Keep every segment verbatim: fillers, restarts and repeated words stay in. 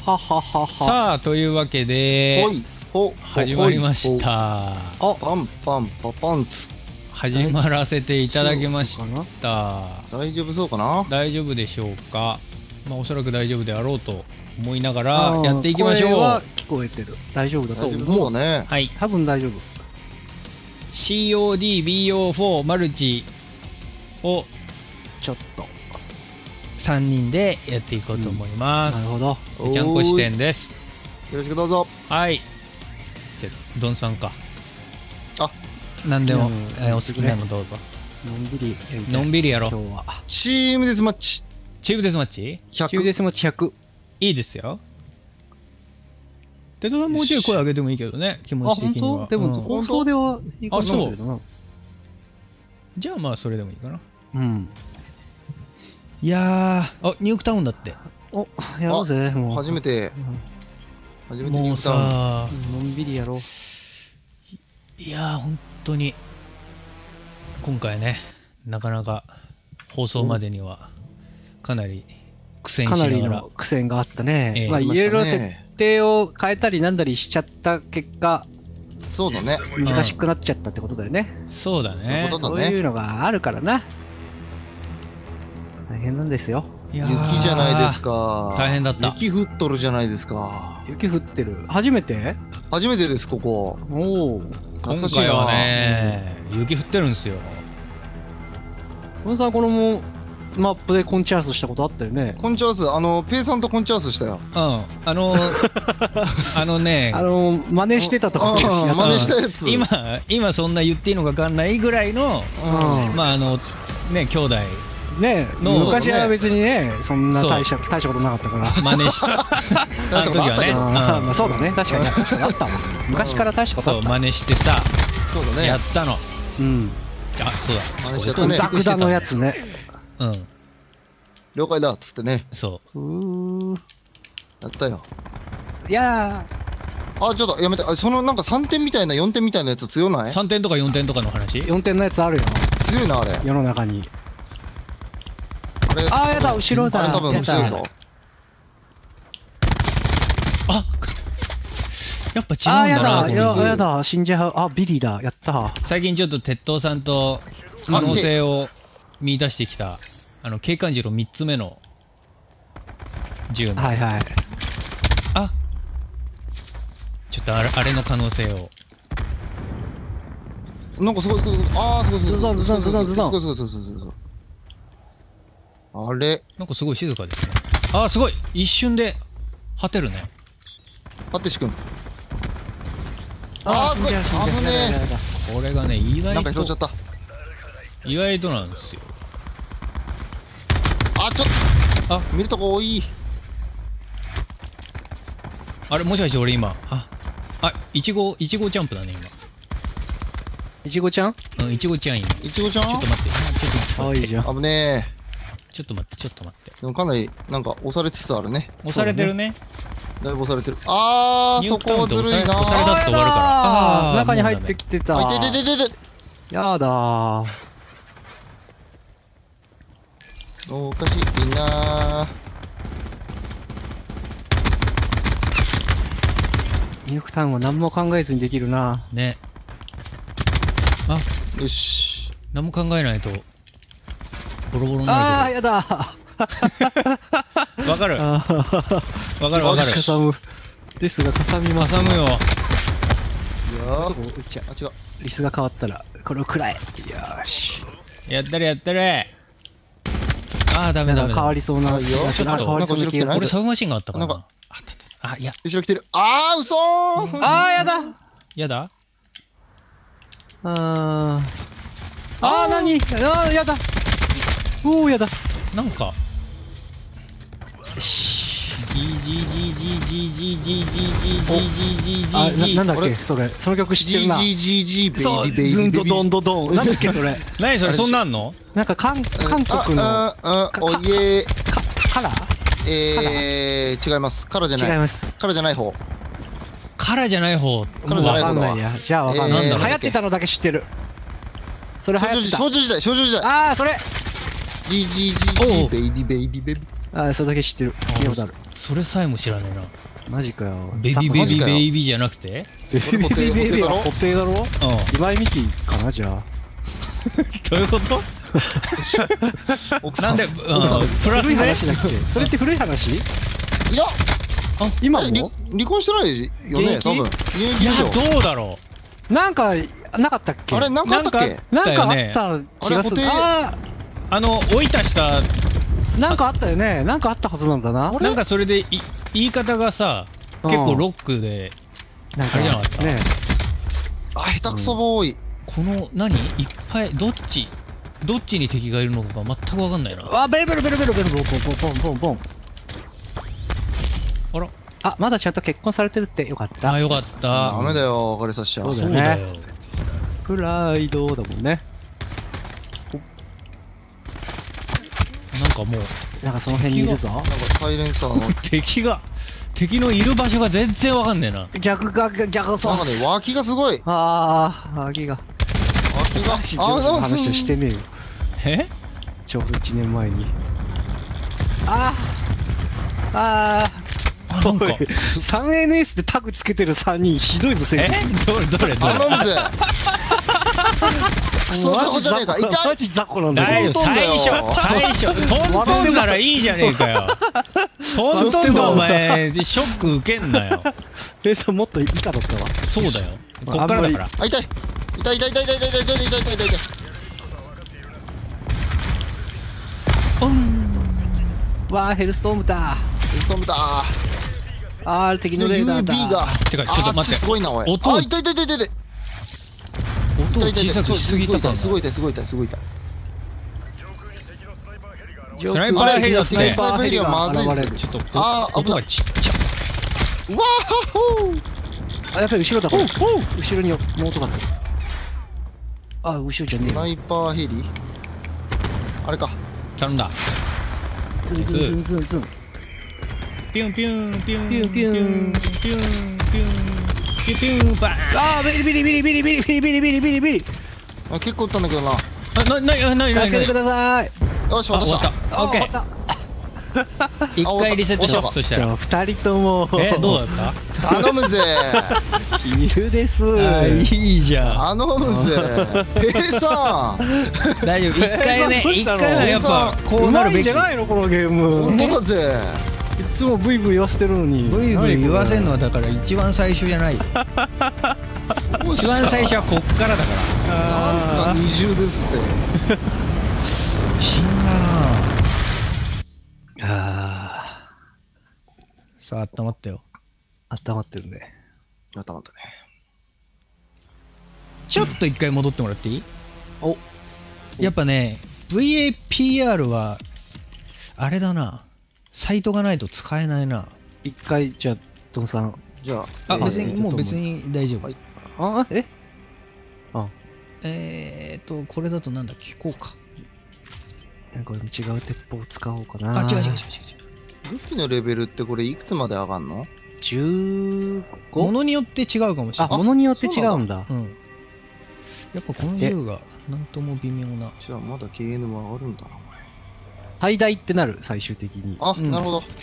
はははは。 さあというわけでほいほ始まりました。 あ、 パンパンパパンツ。 始まらせていただきました。 大丈夫そうかな。 大丈夫でしょうか。まあおそらく大丈夫であろうと思いながらやっていきましょう。 声は聞こえてる。大丈夫だと思う。 大丈夫そうだね。 はい。 多分大丈夫。 シーオーディービーオーフォー マルチをちょっとさんにんでやっていこうと思います。 なるほど。 ぺちゃんこ視点です。 よろしくどうぞ。 はい。じゃあドンさんか。 あ、 何でも、 好きなのえーお好きなのどうぞ。 のんびりやりたい。 のんびりやろう。 今日は。 チームデスマッチチームデスマッチひゃく。 キューデスマッチひゃく。 いいですよ。テトさんもうちょい声上げてもいいけどね、気持あ、 ち的には。 本当？でもうん放送ではいいかなと思うけどな。 じゃあまあそれでもいいかな。 うん。 いやー、あ、ニュークタウンだって。 お、やろうぜ、もう。 初めて初めてニュもうータウン。 さのんびりやろう。 いやー本当に今回ね、なかなか放送までにはかなり苦戦しかなりながらの苦戦があったね。 ええまあいろいろ設ね定を変えたりなんだりしちゃった結果、 そうだね。 難しくなっちゃったってことだよね。 そうだね。 そうそういうのがあるからな。大変なんですよ。 いや雪ーじゃないですか。 大変だった雪降っとるじゃないですか。 雪降ってる。初めて？ 初めてですここ。 おお。 懐かしいな。 今回はね、雪降ってるんですよ。 このさんこのもマップでコンチャースしたことあったよね。 コンチャース、あのペイさんとコンチャースしたよ。 うん、あのー、あのね、 あの真似してたところですうんやつ真似したやつ。 今今そんな言っていいのか分かんないぐらいの、 うんまああのね兄弟ねの昔は別にねそんな大した大したことなかったから。 真似しあの時はね、 あーうんまあそうだね、確かに確かにあったわ。昔から大したことあった。 そう真似してさ、 そうだね。 やったの。 うん。 あ、そうだ。 真似しちゃったねグダグダのやつね。 うん、 了解だっつってね。 そうー。 やったよ。 いやあ、ちょっとやめて。あ、そのなんかさんてんみたいなよんてんみたいなやつ強なう。 い？ さんてんとかよんてんとかの話。 ー、よんてんのやつあるよ。 強いなあれ。 世の中に。 あれ。 あーやだ後ろだあれ多分やだ強いぞ。 あ、やっぱ違あーやうんだな。 だ、やこれやだ、死んじゃう。あ、ビリーだ。やった。 最近ちょっと鉄塔さんと可能性を見出してきた、あの警官次郎みっつめの銃の、 はいはい。 あ、ちょっとあれあれの可能性を。 なんかすごいすごいすごい。ああ、すごいすごい。 ズドンズドンズドンズドンすごいすごいすごいすごいすごい。あれ、 なんかすごい静かですね。あー、すごい一瞬で果てるね。 パティシ君。あーすごい死んじゃう死んじゃう危ねえやだやだやだこれがね意なんか外と拾っちゃった。 意外となんですよ。 あ、ちょっと。 あ、 見るとこ多い。 あれもしかして俺今ああいちごいちごジャンプだねいちごちゃん？ 今。うんいちごちゃん今。 いちごちゃん。 ちょっと待ってちょっとちょっと待ってあいいじゃん。 危ねちょっと待ってちょっと待って。 え。でもかなりなんか押されつつあるね。 押されてるね。 だいぶ押されてる。あー、そニュークタウンってこずるいな押され出すと終わるから。 あーー中に入ってきてた。 あ、いててててて。 やだー。 おかしいなー。 ニュークタウンは何も考えずにできるな。 ね。あ、 よし。 何も考えないとボロボロにあなるあやだ。 けど。わかる。わあかるわかる。 かさむ。ですがかさみます。 挟むよ。 いやどこー。 打っちゃう。 あ、違う。 リスが変わったらこれを食らえ。よーし。 やったれやったれ。あーダメなんか変わダメダメ。 りそうな。 あいいよなんか変わりそうな気がするこれ。サブマシンがあったかな。 なんかあったあったあいや後ろ来てる。あー、嘘ー。 あーやだ。 やだ。 あーあー何？あーやだ。おおやだ。 なんか。ジージージージージージージージージージージあージーななんだっあれけそれ。その曲知ってるな。 ジージージージーそう。 ベイビーベイビーズンドドンベイビー。 ドドン。なんだっけそれ。 何それそんなんの？ なんか韓韓国のあ、あ、あ、おいえー。 かカラー？ えー、違います。カラじゃない。 違います。 カラじゃない方。 カラじゃない方。 カラじゃない方だわわかんないや。じゃあわかんない。 えー流行ってたのだけ知ってる。それ流少女時行ってた。 少女時代、少女時代。 ああそれ。 ジージージージーベイビーベイビーベイビー。 あ、それだけ知ってる。聞いたことある。 それさえも知らねえな。 マジかよ。 ベビーベビーベイビーじゃなくて？ ベビーベビーベイビーは固定だろ？ うん。 今井美樹かな、じゃあ。 どういうこと？ 奥さなんんで、うん、プラス古いで話だっけ？それって古い話？ いや今離も？ 離婚してないよね、 現役多分。現いや役でしょ。 どうだろなんか、なかったっけ？ あれ、なんかあったっけ？ なんかあだよねった気がする。 あれ固定あう。あの追い足したー、なんかあったよね。なんかあったはずなんだな。 なんかそれでい言い方がさ結構ロックでなんあれじゃなかったね。 あ、下手くそボーイ。 この何いっぱいどっちどっちに敵がいるのかが全く分かんないな。 あ、ベルベルベルベルベルボンボンボンボンボンボン。 あらあ、まだちゃんと結婚されてるってよかった。 あよかったダメだよ、別れさせちゃう。 そうそうだよねだよ。 プライドだもんね。 なんかもうなんかその辺にいるぞ。 なんかサイレンサーの、 敵が敵のいる場所が全然分かんねえな。 逆が逆そうなんかね、脇がすごい。 ああ、脇が。 脇が、 ああ、なんかす話をしてねえよ。 えちょうどいちねんまえに。ああああなんかおい スリーエヌエス でタグつけてるさんにんひどいぞ、先え生。 どれどれどれ頼むぜ。クソザコじゃねえか。痛い。 マジ雑魚なんだよ。 だよトントンだ最よ初最初トントンならいいじゃねえかよ。トントンでお前ショック受けんなよ。 先生もっと以下だったわ。 そうだよこっからだから。 あ、痛い。痛い痛い痛い痛い痛い痛い痛い痛い痛い痛い痛い。 わあ、ヘルストームだ。 ストームだ。 あー、敵のレーダーだ。 ユービー が。 てかちょっと待ってあっちすごいな、おい。 音あ、痛い痛い痛い痛い痛い。 音を痛い痛い痛い。 小さくしすぎたかな。 すごい痛いすごい痛いすごい痛い。 スナイパーヘリだってスナイパーヘリがまずいです現れる。 ちょっとあー音がちっちゃ。 うわーほー。 あ、やっぱり後ろだ、これ。後ろにノートがする。あ、後ろじゃねえよ。 スナイパーヘリあれか。 頼んだ。 ズンズンズンズンズン。 ピュンピュンピュンピュンピュンピュンピュンピュンピュンピュンバーン。 あー、ビリビリビリビリビリビリビリビリビリビリ。 あ、結構撃ったんだけどな。 あななななな助けてください。 よし、 あ渡し。 終わったた。オッケー。一回リセットしよう。そしたら。 二人とも。 えどうだっ頼むぜ。 いるです。 た？あいいじゃん。 頼むぜ。ペイさん。 大丈夫。一回目一どうしたの回目はやっぱこううまいんなるべき。 じゃないのこのゲーム。 本当だぜ。 いつもブイブイ言わせてるのに。 ブイブイ言わせんのはだ。 だから一番最初じゃない。一番最初はこっからだから。 なんすか二重ですって。 死んだな。 あさあ温まったよ。 あ、温まってるね。 頭だね。 ちょっと一回戻ってもらっていい？ お、 やっぱね ブイエーピーアール はあれだな。サイトがないと使えないな。 一回じゃあドンさん。 じゃあ、 あ、 えー別にもう別に大丈夫。 はいあ、え？あ、 えーっとこれだとなんだっけこうか。 これも違う鉄砲を使おうかな。 あ違う違う違う違う。 武器のレベルってこれいくつまで上がんの？ じゅうご？ ものによって違うかもしれあ、 ない。 ものによって違うんだ。 うん。やっぱこの銃がなんとも微妙な。 じゃあまだ ケーエヌ は上がるんだな、お前。 最大ってなる、最終的に。 あ、 うんなるほど。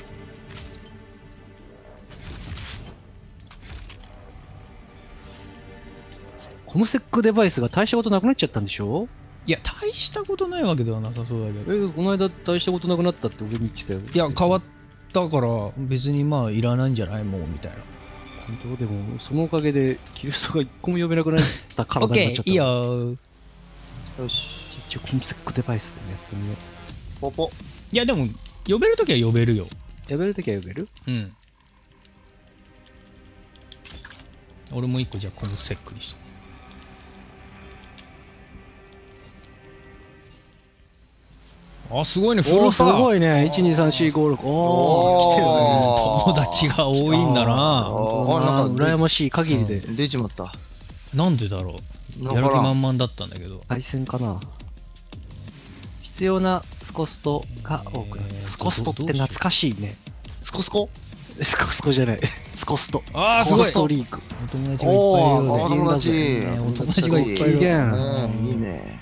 コムセックデバイスが大したことなくなっちゃったんでしょ？ いや大したことないわけではなさそうだけど。 え、この間大したことなくなったって俺に言ってたよ。 いや変わったから別にまあいらないんじゃないもうみたいな。 本当でもそのおかげでキリストが一個も呼べなくなったオ体ッケーいいになっちゃった。 よー。 よし。 一応コムセックデバイスでね、やってみよポポ。 いやでも呼べるときは呼べるよ。 う。呼べるときは呼べる？ うん。俺も一個じゃあコムセックにしとこう。あすごいねフおー、すルさ。 ごいね。いち、に、さん、よん、ご、ろく。おー、来てるね。 友達が多いんだな。 あなんか羨ましい限りで。 出ちまった。 なんでだろう。やる気満々だったんだけど。 対戦かな。必要なスコストが多くなる。 えーとスコストって懐かしいね。 スコスコスコスコじゃない。スコスト。 あーすごいスコストリーク。 お友達がいっぱいいるようで。 お友達。 ねお友達がいっぱいいる。 いいねうんいいね。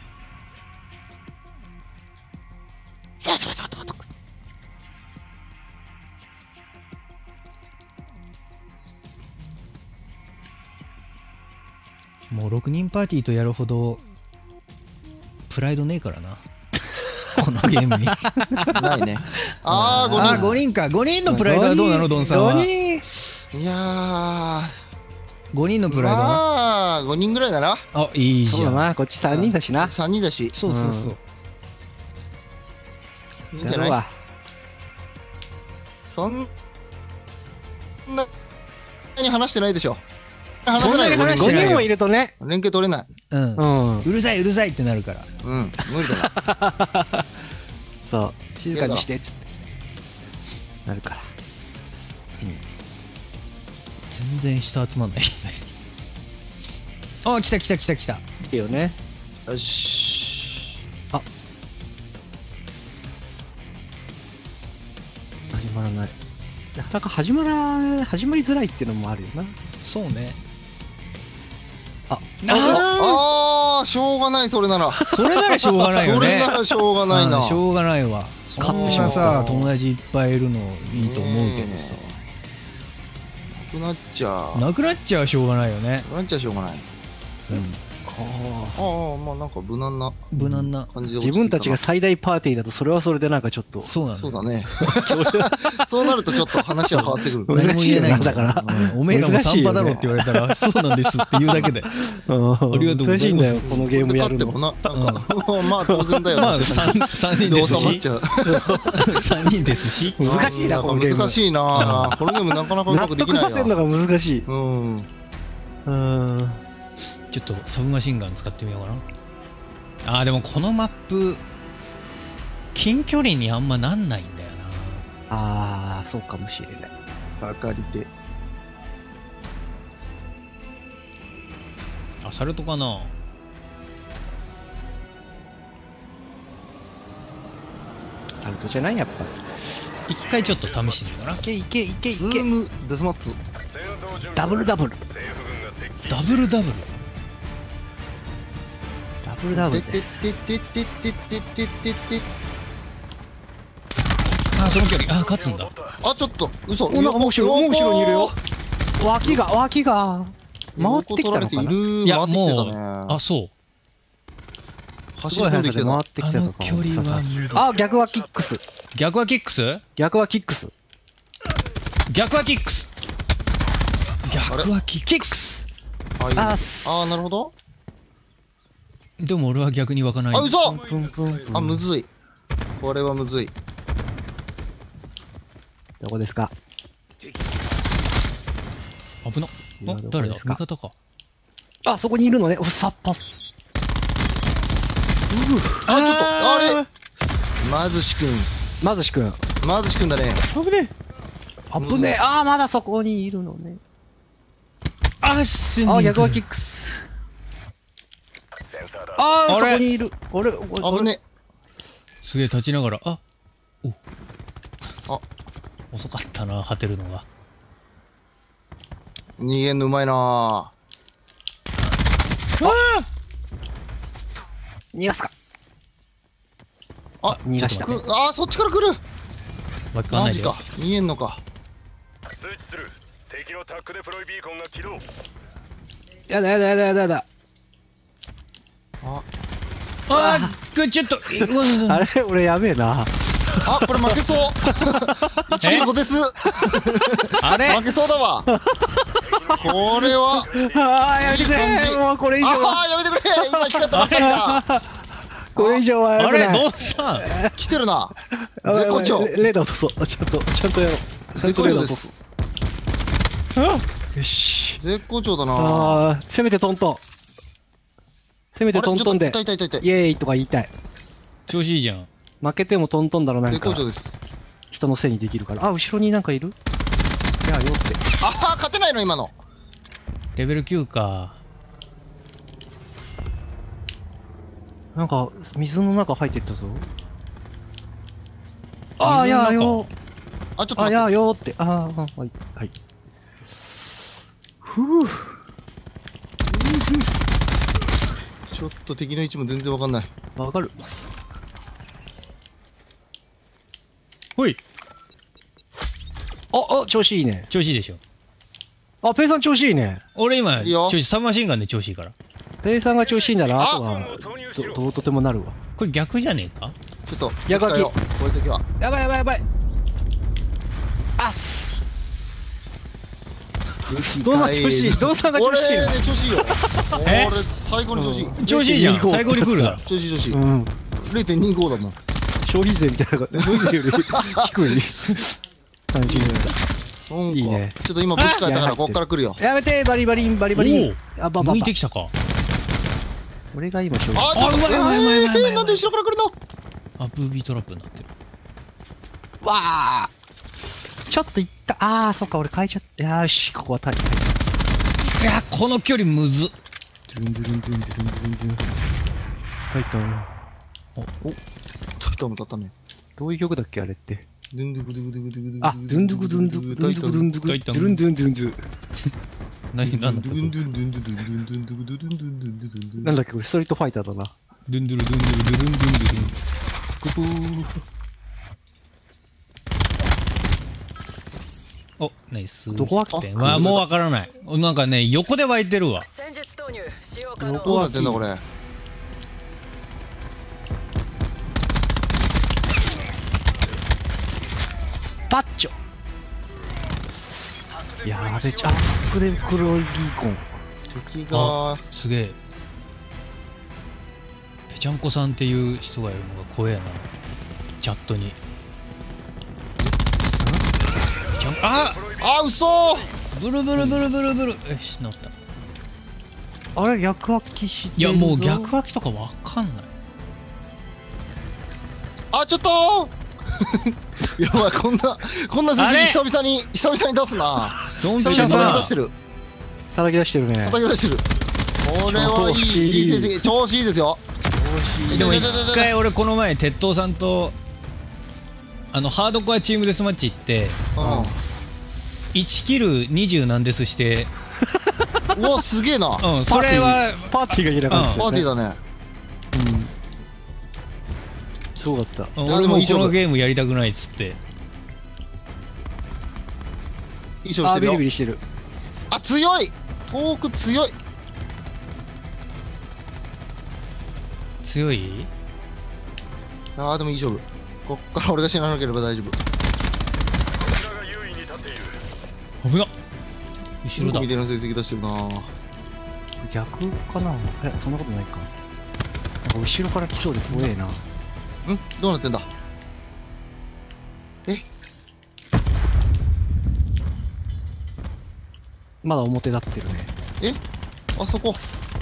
もうろくにんパーティーとやるほどプライドねえからなこのゲームにないね。あー、 あーごにん。 ごにんか。ごにんのプライドはどうなのドンさんは。 ごにん。 いやー、 ごにんのプライドは。 まあごにんぐらいだな。 あ、いいじゃん。 そうだな、こっちさんにんだしな。 さんにんだし、 そうそうそう。 いいんじゃない？ やるわ。 そんなに話してないでしょ。話そんなに話ごにんしてないよごにんもいるとね。 連携取れない。 うんう。ん。 うるさいうるさいってなるから。 うん、無理だな。 そう。静かにしてっつって。なるから。 全然下集まんないあ、来た来た来た来た。 いいよね。 よし。 始まらない。なかなか始まら、始まりづらいっていうのもあるよな。 そうね。 あ、 あああ、しょうがない、それなら。 あ、それならしょうがないよそれね。 ならしょうがないな。 うんしょうがないわ。そんな勝ってしまったさ、友達いっぱいいるのいいと思うけどさ。 なくなっちゃう。ななくなっちゃうしょうがないよね。 くなっちゃうしょうがない。 あああ、まあなんか無難な無難な。 感じで自分たちが最大パーティーだとそれはそれでなんかちょっとそうなんだよ。 そうだね。そうなるとちょっと話は変わってくる。 何も言えないんだ難しいよなだからうんおめえらもサンパだろって言われたら、そうなんですって言うだけで。 ありがとうございます難しいんだよこのゲームやるの勝ってもな、なんか、まあ当然だよまあ、 ね。 三三人でですし収まっち。ゃう。 三人ですし。 難しいなこのゲーム難しいな。このゲームなかなかうま納くできない得させるのな。 が難しいうん。 うんちょっとサブマシンガン使ってみようかな。あーでもこのマップ近距離にあんまなんないんだよああそうかもしれない明かりで。 な。アサルトかな。 サルトじゃないやっぱ一回ちょっと試してみようかな。 いけいけいけいけズームデスマッツ。 ダブルダブルダブルダブル。 ダブルダブてルですてててててててて。 あーその距離。あー勝つんだ。 あ、ちょっと嘘。 おなんかもう後ろもう後ろにいるよ脇が脇が回ってきたのか横取られていなる。 いや回ってきてたもうね。 あそう。 走り込んできてた。 回ってきてたかもあの距離は無理あ逆はキックス逆はキックス。 逆はキックス逆はキックス。逆はキックス。 あ、いいね。 ああーー、なるほど。 でも俺は逆に湧かない。 あ、嘘。 プンプンプンあ、むずい。これはむずい。 どこですか危な。 今どこあ誰だですか味方か。 あそこにいるのねおさっぱあ、ちょっと、あれまずしくん。 まずしくんまずしくんだね。 危ねえ危ねえあーまだそこにいるのねあっすあ逆はキックスあーあれそこにいる俺俺危ね。 すげえ立ちながら。あおあ遅かったな、果てるのが。 逃げんのうまいな。 逃がすかあ、 逃がしたくあー、そっちから来る。 わかんないでよマジか。。逃げんのか。 通知する敵のタックデプロイビーコンが起動やだやだやだやだやだあ、 あーくちょっとうわうわあれ俺やべえなあ、これ負けそう。いちキルごです。 あれ負けそうだわ。これは。 あーやめてくいい感じれもうこれ以上はああ、やめてくれ。今光ったばっかりだ。 これ以上はやあれめないドンさん。 来てるな。 あ絶好調。 レレーダー落とそうちょっとちゃんとやろうちゃん絶とレーダー落と好調ですす。よし絶好調だな。 あーせめてトントンせめてあれトントンでちょっと痛い痛い痛いイエーイとか言いたい調子いいじゃん。 負けてもトントンだろなん絶か好調です。 人のせいにできるからあ後ろになんかいるいやよってああ、勝てないの今の。 レベルきゅうか。 なんか水の中入ってったぞあーい水の中やよあ、ちょっとあい待って。 やよってあーはいはいふうちょっと敵の位置も全然わかんない。 わかるほい。 ああ調子いいね調子いいでしょ。 あ、ペイさん調子いいね。 俺今いいよ調子サブマシンガンで調子いいから。 ペイさんが調子いいなら、あとあは、ど、どうとてもなるわ。 これ逆じゃねえか。 ちょっとやがきこういう時はやばいやばいやばい。あっす。どうさん調子いい。どうさんが調子いい俺な。 ね調子いいよえ俺最高に調子いい調子いいじゃん。 にじゅうご最高にクールだ。 調子いい調子いいうん。 れいてんにご だもん消費税みたいなのが、ノイズより低い感じで。 なんかいいねちょっと今武器変えたあからこっから来るよやめて、バリバリン、バリバリン。あ、ばばば向いて。きたか。 俺が今消費あちょっとあうまいうまいうまいうまいうまいえーなんで後ろから来るのあ、ブービートラップになってる。 わあ。ちょっといった。ああ、そっか、俺変えちゃった。よーし、ここはタイ。 いや、この距離むずっ。 ドゥルンドゥルンドゥルンドゥルンドゥルンドゥルン。タイタン。 ちょっとも立ったねどういう曲だっけ、あれって。 ドゥンドゥクドゥクドゥクドゥクあ、ドゥンドゥクドゥンドゥクドゥンドゥクドゥンドゥクドタイタンゥルンドゥンドゥンドゥ。 何、なんだったドゥンドゥンドゥンドゥドゥンドゥンドゥンドゥンドゥンドゥンドゥンドゥンドゥンドゥンなんだっけ、これストリートファイターだな。 ドゥンドゥルドゥンドゥルドゥルンドゥンドゥルン。 グブー。 お、ナイス。 どこはあまあ、もうわからない。なんかね、横で湧いてるわ。 戦術投入使用可能。 どうなってんだこれバッチョ。やべちゃ。バックで黒いギーコン。 敵がすげえ。ぺちゃんこさんっていう人がいるのが怖えな。チャットに。ぺちゃんああ嘘ブルブルブルブルブル。よし、治った。 あれ、逆空きしていや、 るぞ。 もう逆空きとかわかんない。 あちょっとやばいこんなこんな成あれ績久々に久々に出すなドンピ久々にシャさ叩き出してる叩き出してるね。 叩き出してるこれはいい調子いいいい成績調子いいですよでも一いやいやいやいや回俺この前鉄塔さんとあのハードコアチームデスマッチ行っていちキルにじゅう何デスしてうんうわすげえなうんそれはパーティーが開かれてたよね。 パーティーだねうん。そうだった。 うんいや俺もこのでもいい勝負ゲームやりたくないっつっていい勝負しあー、ビリてるよビリしてる。 あ強い遠く強い強いあーでもいい勝負こっから俺が死ななければ大丈夫こちらが優位に立っている。 危なっ後ろだみたいな成績出してるな逆かな。え、そんなことないか。なんか後ろから来そうで怖えな。 んどうなってんだえまだ表立ってるね。 えあそこ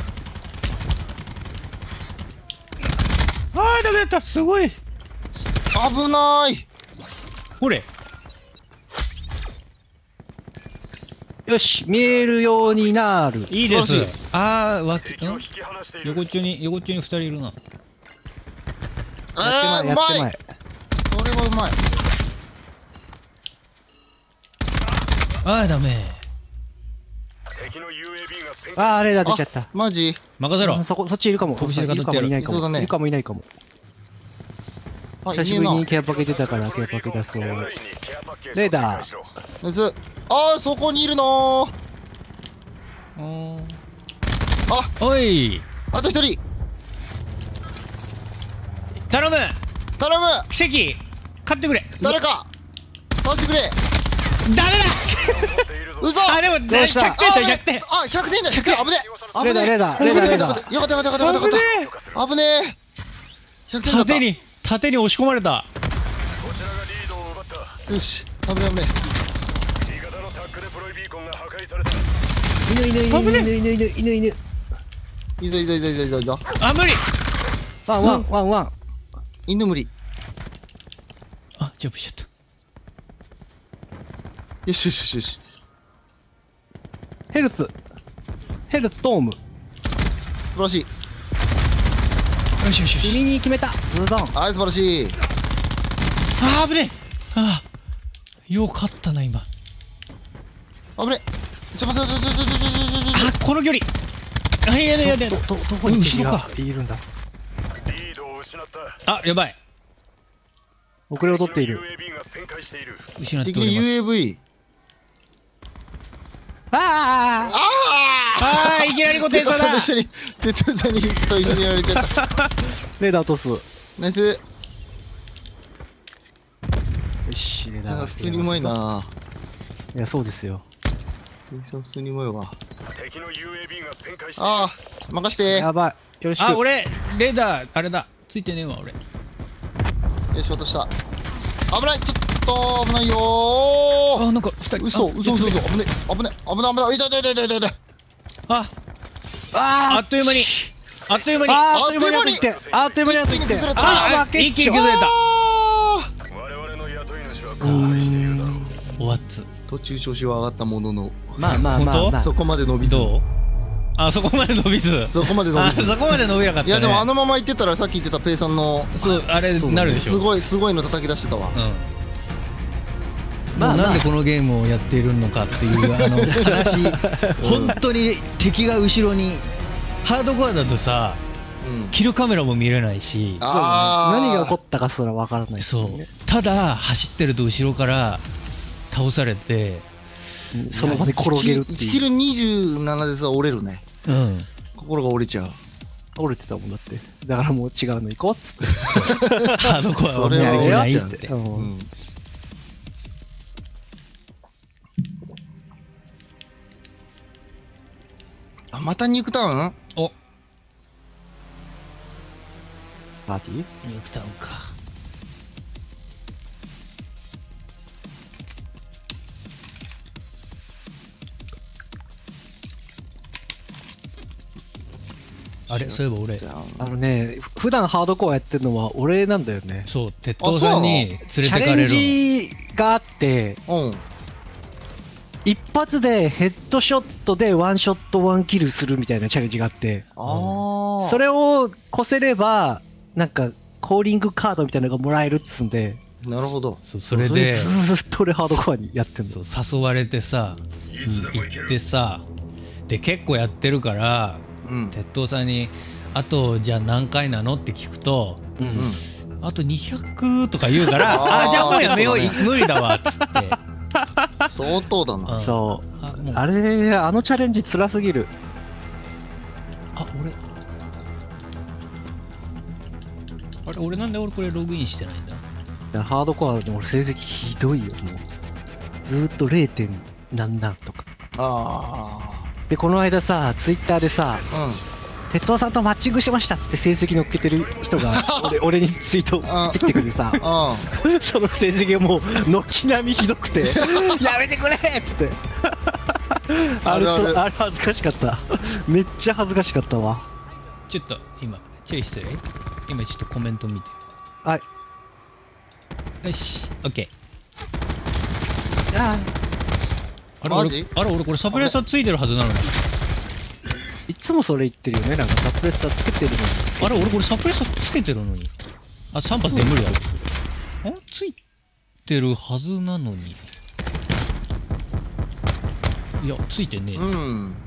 あーダメだったすごい危ないほれよし、見えるようになる。 いいです素晴らしいあー脇ん敵を引き離している。 横っちょに横っちょにふたりいるなあーうやってまい。 まいそれはうまいあーダメ敵の ユーエービー が戦あー、あれだ、出ちゃった。 マジ任せろそこ、そっちいるかも。 拳で語ってやるいるかもいないかも。 そうだねいるかもいないかも。 あ久しぶりにケアパケ出たからケアパケ出そう。レーダー。 ナイスあーそこにいるのーおーあおいあと一人頼む頼む奇跡勝ってくれ誰か倒してくれダメ嘘だあでもどうしたひゃくてんだひゃくてんあひゃくてんだひゃくてん危ねえ危ねえレーダー、レーダー、レーダー、レーダー。 よかったよかったよかったよかったよかった危ねえひゃくてんだった縦に縦に押し込まれたこちらがリードを奪った。 よし危ねえ危ね味方のタックでプロイビーコンが破壊された。 犬犬犬犬犬犬犬犬犬。 えいいぞいいぞいいぞいいぞいいぞいいぞあ無理ワンワンワンワン。 犬無理あジャンプしちゃっよしよしよしよしヘルス。ヘルストーム。 素晴らしいたよしよしよし君に決めた。ズドン。 はい素晴らしいあー危ねえあーよかったな今危ねえちょっと待ってちょっと待ってちょっと待ってちょっと待ってあこの距離あいやいやいやいやど、ど、どこに敵が後ろかいるんだ。 リードを失った。 あやばい遅れを取っている。 敵の ユーエービー が旋回している。 失って敵におりますユーエーブイあああーいきなりごてんさだ。 テッドさんと一緒にテッドさんにと一緒にやられちゃった。 レーダー落とす。よナイス。 し、レーダー。 なんか普通にうまい。ないや、そうですよ。 テキさん普通にうまいわ。 敵の ユーエービー が旋回してああ任して。 やばい。よろしく。 あ、俺レーダーあれだついてねえわ俺。 よし落とした。危ない、ちょっと危ないよー。 あ、なんか二人。 嘘あ嘘嘘嘘、危ね危ね危ない危ない、痛い痛い痛い痛い痛い痛い。 あ、 ああっという間にあっという間に。 あーあっという間にってあっという間にあっという間に一気に崩れた。 あ、一気に崩れた。 我々の雇い主は後悔しているだろう。 おわっつ。 途中調子は上がったものの、 まあまあまあ本当まあ。 そこまで伸びず。 どう？あ、そこまで伸びず。 そこまで伸あ、 びず。 そこまで伸びなかったね。 いやでもあのまま行ってたらさっき言ってたペイさんのそうあれなるでしょ。 すごいすごいの叩き出してたわ。 うん。 まあまあもうなんでこのゲームをやっているのかっていうあの話本当に敵が後ろにハードコアだとさうん。 キルカメラも見れないしあー何が起こったかすらわからないですそうよね。 ただ走ってると後ろから倒されてうんその場で転げるっていちキいう。 ルにじゅうななでさ折れるね。 うん心が折れちゃう。 折れてたもんだって。だからもう違うの行こうっつって。 ハードコアはもうできないってううんん。あまたニュークタウン？ おパーティー？ ニュークタウンかあれそういえば俺じゃあのね、普段ハードコアやってるのは俺なんだよね。 そう鉄塔さんに連れてチャレンかれるジがあって、 あうん。 一発でヘッドショットでワンショットワンキルするみたいなチャレンジがあって、 ああ。 それを越せれば、なんか、コーリングカードみたいなのがもらえるっつうんで、 なるほど。 そうそれでそれずーっと俺ハードコアにやってんの。 そう誘われてさ行ってさで結構やってるからうん。 鉄塔さんに「あとじゃあ何回なの?」って聞くとうんうん。 「あとにひゃく」とか言うから「 あーあじゃあもうやめよう、 そうだ無理だわ」っつって相当だな。 うんそう。 あもうあれ、あのチャレンジ辛すぎる。 あ俺あれ俺なんで俺これログインしてないんだいやハードコアの俺成績ひどいよ、もう。ずーっと れいてん 何なんとか。 あで、この間さ、ツイッターでさ、 あ。 鉄道さんとマッチングしましたっつって成績乗っけてる人が俺俺にツイート送ってきてくれてさ、 うん。うん。 その成績がもう軒並みひどくてやめてくれっつってあれあるあるつあれ恥ずかしかった。めっちゃ恥ずかしかったわ。 ちょっと今チェイ失礼今ちょっとコメント見てはい。 よしオッケーああれマジ俺あれ俺これサプレッサーついてるはずなのにいつもそれ言ってるよね。なんかサプレッサーつけてるのにつけあれ俺これサプレッサーつけてるのにあさん発で無理だろあついてるはずなのにいやついてねえ、 うん。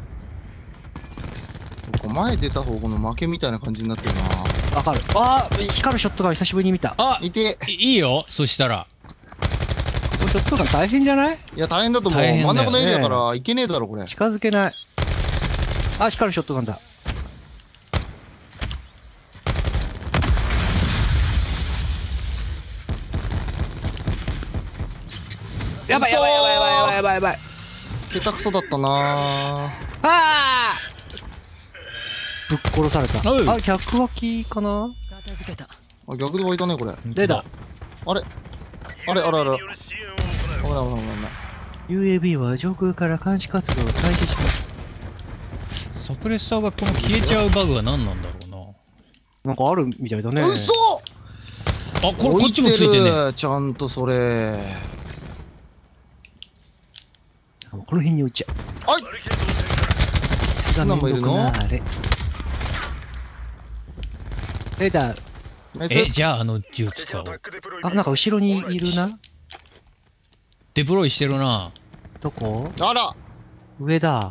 こう前出た方この負けみたいな感じになってるな。 わかる。あー光るショットガン久しぶりに見た。 あいて。 いいいよそしたらこれショットガン大変じゃない？ いや大変だと思う。 大変だよ真ん中のエリアからいけねえだろこれ。 近づけない。あ、光るショットガンだ。やばいやばいやばいやばいやばいやばいやばい。 下手くそだったな。 あーぶっ殺された。 おうあ、客脇かな？ 片付けた。 あ逆で湧いたねこれ。 出た。 あれあれあれあれ。 による支援を行う。 危ない危ない危ない危ない。 ユーエービー は上空から監視活動を開始します。 サプレッサーがこの消えちゃうバグは何なんだろうななんかあるみたいだね。 嘘。 あこれこっちもついてんねるちゃんとそれ。 この辺に置いちゃう。 あい。 バリケードを展開。 砂もいるの？ あれ。レーダー。 ナイス。 えじゃああの銃敵のタッ使おうクデプロイあ、なんか後ろにいるな。 デプロイしてるなどこ？ あら。 上だ。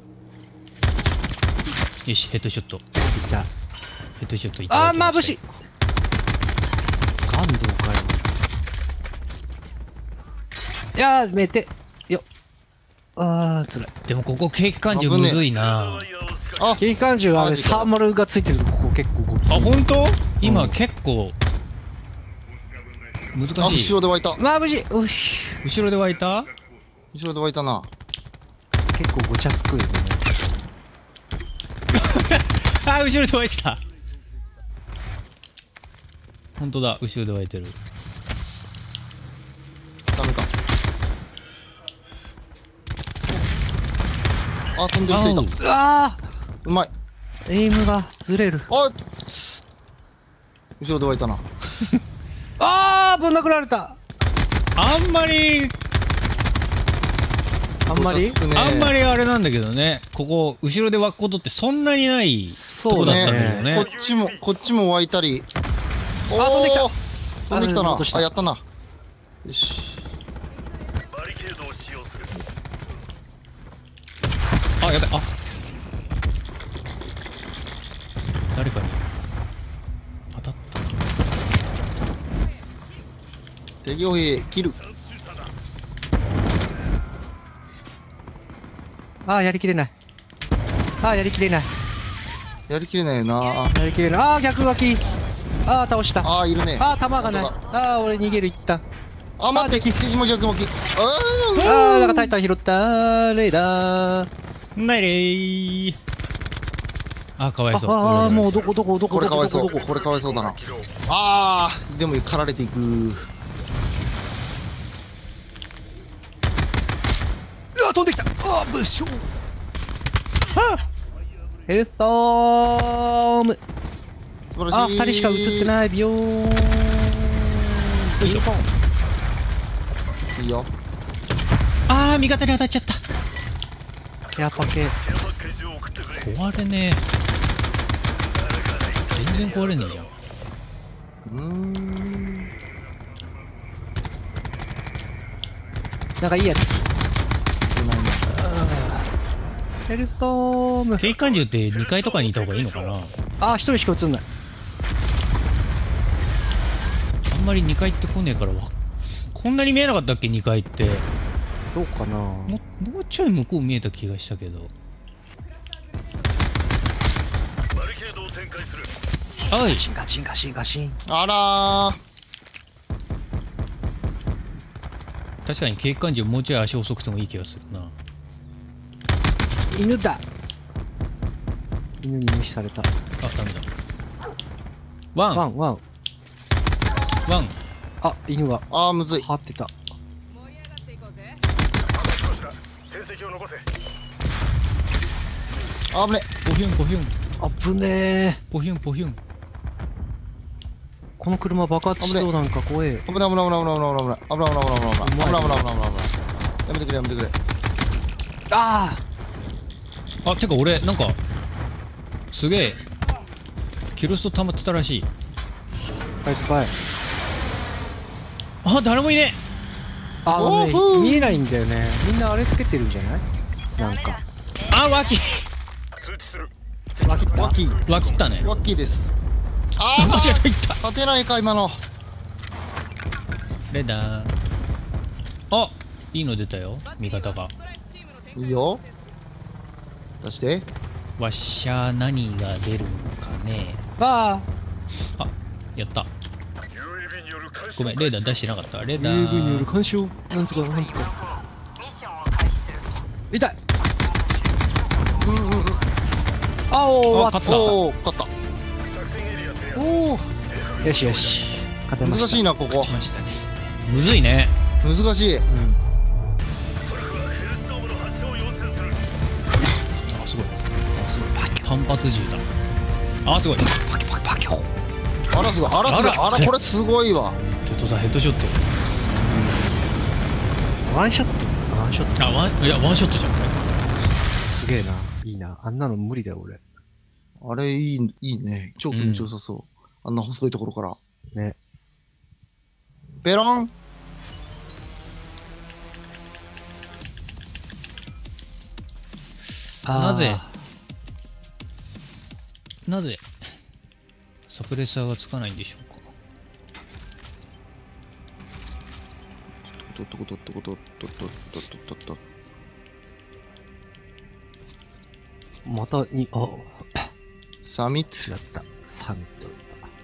よしヘッドショットいた。 ヘッドショットいただあー、 きま眩しい。感動かよ。いやー、めて。よ。 あー、つらい。 でもここ景気感じむずいな。 あ、 警官銃はあれ、 マジかサーマルがついてるとここ結構動き。 あ、本当？今結構難しい。 あ、後ろで湧いた。 まぶしい。うし。 後ろで湧いた？ 後ろで湧いたな。 結構ごちゃつくよね。 あ、後ろで湧いてた。本当だ、後ろで湧いてる。 ダメか。あ、飛んでる人いた。 うわうまい。 ー、エイムがずれる。 あ、つ後ろで湧いたな。 あー、ぶん殴られた。 あんまりあんまりごちゃつくねあんまりあれなんだけどね、ここ後ろで湧くことってそんなにないとそうこだっただねんだけどね。 こっちも、こっちも湧いたり。おーあ飛んできた飛んできたな。 あ落としたあ、やったな。よし。 バリケードを使用する。 あ、やべ、あ、誰かに当たった。 敵を兵切る。 あー、やりきれない。あー、やりきれない。 やりきれないよな。 やりきれない。あー、逆脇。あー、倒した。ああー、いるね。 ー、弾がない。 本当あー、俺逃げる一旦。 あ、待って、敵も逆巻き。ああー、なんかタイタン拾った。レーダー。 ないれー。あ、かわいそう。 ああ、もうどこどこどここれかわいそう。 どこどここれかわいそうだな。あー、でも狩られていく。 うわ、飛んできた。あー、ブッシュはあ、ヘルストーム。 素晴らしい。 あー、二人しか映ってない。ビヨーン。よいしょ。 いいよ。 あー、味方に当たっちゃった。 ケアパケ。 ケアパッケージを送ってくれ。 壊れねえ。全然壊れねえじゃん。 うーん。 なんかいいやつ。ヘルストーム。 警官銃ってにかいとかにいた方がいいのかな。 あー、一人しか映んない。 あんまりにかいって来ねえからわこんなに見えなかったっけにかいって。 どうかな。 ももうちょい向こう見えた気がしたけど。 バリケードを展開する。 おい、 ガシンガシンガシン。 あら確かに警官銃もうちょい足遅くてもいい気がするな。 犬だ。犬に無視された。 あ、ダメだ。ワンワンワンワン。あ、犬はー。あー、むずい。 張ってた。 少しだ。戦績を残せ。 あぶね。 ポヒュンポヒュンあぶねえ。 ポヒュンポヒュン。 この車爆発しそうなんか怖え。 危ない危ない危ない危ない危ない危ない危ない危ない危ない危ない危ない危ない危ない危ない危ないやめてくれやめてくれ。 ああ、てか俺なんかすげえキルスト溜まってたらしい。 あ、あいつかい。 あ、誰もいねあのねおーふー見えないんだよね。みんなあれつけてるんじゃないなんか。 え。あ、脇通知する。 脇ったワッキー脇ったね。 ワッキーです。ああ、 ー、 間違えた、いった。 立てないか今の。 レダー。あ、いいの出たよ、味方が。 いいよ。出して。 わっしゃ何が出るんかね。 ああ、やった。 ユーエービー による監視。 ごめん、レーダー出してなかった。レーダあ、ユーブイによるー。 干渉。なんとかなんとか。 ミッションを開始する。 痛い。 うんうんうん。 あおー、終わっあ勝ったおー、勝った。 作戦エリア制圧。 おー。よしよし。勝てました。 難しいなここ。 来ましたね。むずいね。 難しい。 トルクはヘルストームの発射を要請する。 あ、すごい。あ、すごい。単発銃だ。あ、すごい。 パキパキパキョ。 あらすごい。あらすごい。 あらあらこれすごいわ。 ちょっとさ、ヘッドショッワンショット。ワンショット。 ト。あ、ワン、いや、ワンショットじゃん、これ。 すげえな。いいな。あんなの無理だよ、俺。 あれいいいいね。超気持ちよさそう。あんな細いところから。 ね。 ペロン。 なぜなぜサプレッサーがつかないんでしょうか。 とっとことっとことっとっとっとっとっとっと。 またに、あ、 サミット違った。サミットだ。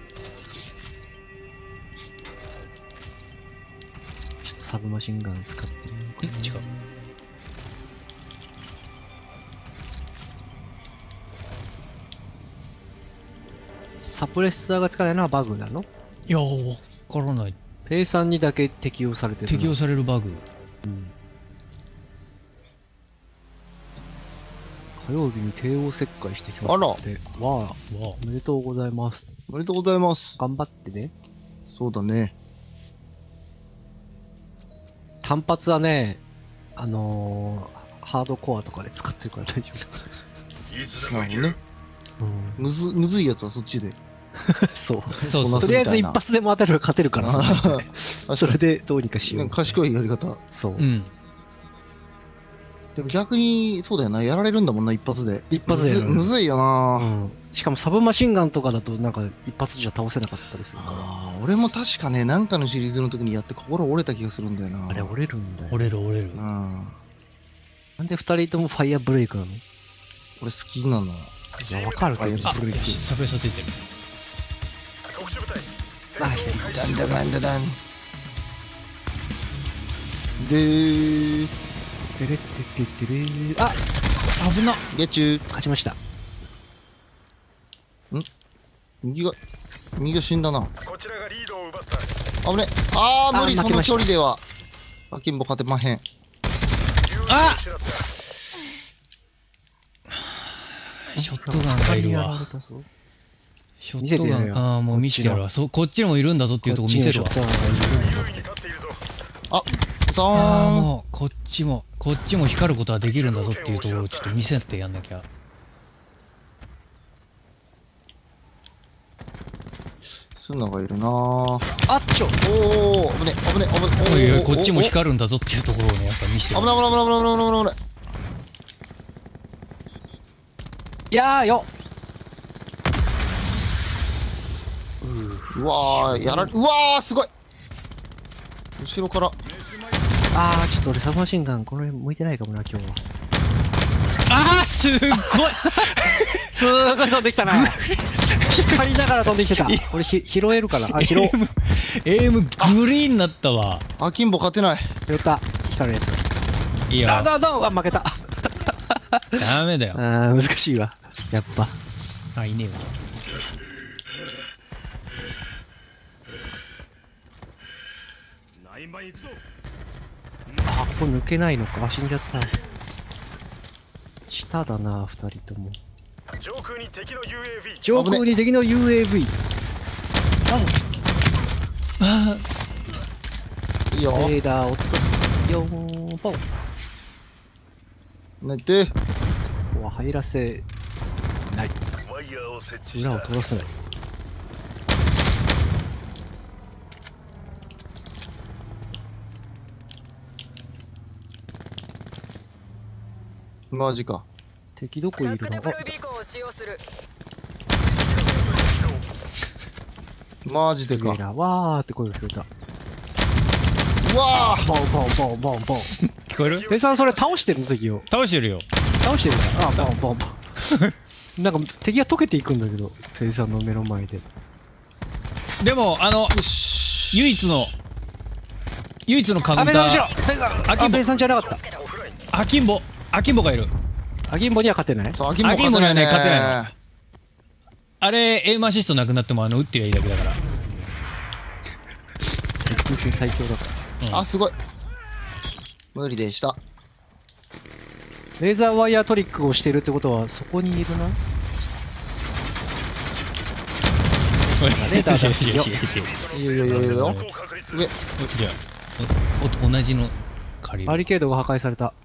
ちょっとサブマシンガン使ってみようかな。 違う。 サプレッサーが使えないのはバグなの？ いや、わからない。 ペイさんにだけ適用されてるの。 適用されるバグ。 うん。火曜日に帝王切開してきましたって。わあ、 わおめでとうございます。 おめでとうございます。 頑張ってね。 そうだね。 単発はね、あのー、ハードコアとかで使ってるから大丈いつでなるほどね。 もいける。 夫。うん。 むず、むずいやつはそっちで。 そう。 お。そうそうそう。 とりあえず一発でも当たれば勝てるから。 あそれでどうにかしよう。 賢いやり方。 そう。 うん。 でも逆に、そうだよな。やられるんだもんな、一発で。 一発でやられるむずむずいような。 ん。しかもサブマシンガンとかだとなんか一発じゃ倒せなかったりするから。 ああ、俺も確かね、なんかのシリーズの時にやって心折れた気がするんだよな。 あれ折れるんだよ。 折れる折れる。 うん。 なんで二人ともファイヤーブレイクなの？ 俺好きなの。 いやわかるけど。 ファイヤーブレイク。 よし、サプレッサーついてる。 特殊部隊。 あ、左。 ダンダダンダダン。でー、 てれってってってれー。あ、 危な。 ゲッチュー。 勝ちました。 右が、右が死んだな。 こちらがリードを奪った。 危ね。あー、無理、そのあ負けました距離では。アキンボ勝てまへん。 あ失った。 ショットガンがいるやらわれたぞ。 ショットガン。 見せてやるよああ、もう見せてやるわ。そこっちにもいるんだぞっていうとこ見せるわ。 こっちのショットガンがいる優位に立っているぞ。 あ、さああ、 ーん。 もうこっちもこっちも光ることはできるんだぞっていうところをちょっと見せてやんなきゃ。 スナがいるなー。 あっちょ。 おー、危ね、危ね、危ね。 おいおい、 おーこっちもおー光るんだぞっていうところをね、やっぱ見せてる。 危ない危ない危ない危ない危ない危ない危ない。 いやーよ。 うわー、やられ、うわー、すごい。後ろから。 あー、ちょっと俺サブマシンガンこの辺向いてないかもな今日は。 ああ、すっごい。 すーごい飛んできたな。光りながら飛んできてた。俺ひ拾えるかな。あ、拾おう。 エイムグリーンになったわ。 アキンボ勝てない。 拾った。光るやつ。 いや、 あ、どんどん、あ、負けた。 ダメだよ。 あー、難しいわ。やっぱ。 あ、いねえわ。 ナインバイ行くぞ。 あ、ここ抜けないのか。死んじゃった。下だな、二人とも。 上空に敵の ユーエーブイ。 上空に敵の ユーエーブイ。 いいよ。 レーダー落とす。よーん、ポン。こ寝て。 こは入らせない。 ワイヤーを設置し裏をた。 取らせない。 マジか。 敵どこタックいるの？ デプロイビーコンを使用する。 マジでか。 レーダー、わーって声が聞こえた。 うわー、 ボンボンボンボンボン。 聞こえる？ ペイさんそれ倒してるの敵を。 倒してるよ。 倒してるんだ。あ、ボンボンボン。なんか敵が溶けていくんだけど、ペイさんの目の前で。 でも、あの、唯一の、唯一のカウあ、 ンタペイさん後ろー、 ペイさんあ、 アキンボペイさんじゃなかっアキンボ、アキンボがいる。 た。アギンボには勝てない。 そう、アキンボ勝てないね。 アキンボにはね勝てないあれ、エイムアシストなくなっても、あの、打ってりゃいいだけだから。 接近戦最強だから。 あ、すごい。無理でした。 レーザーワイヤートリックをしてるってことは、そこにいるな。レーダーだいやいやいやいやいやいやいやいやよ。 高確率。 上。 じゃあ、お同じの借りる。 バリケードが破壊された。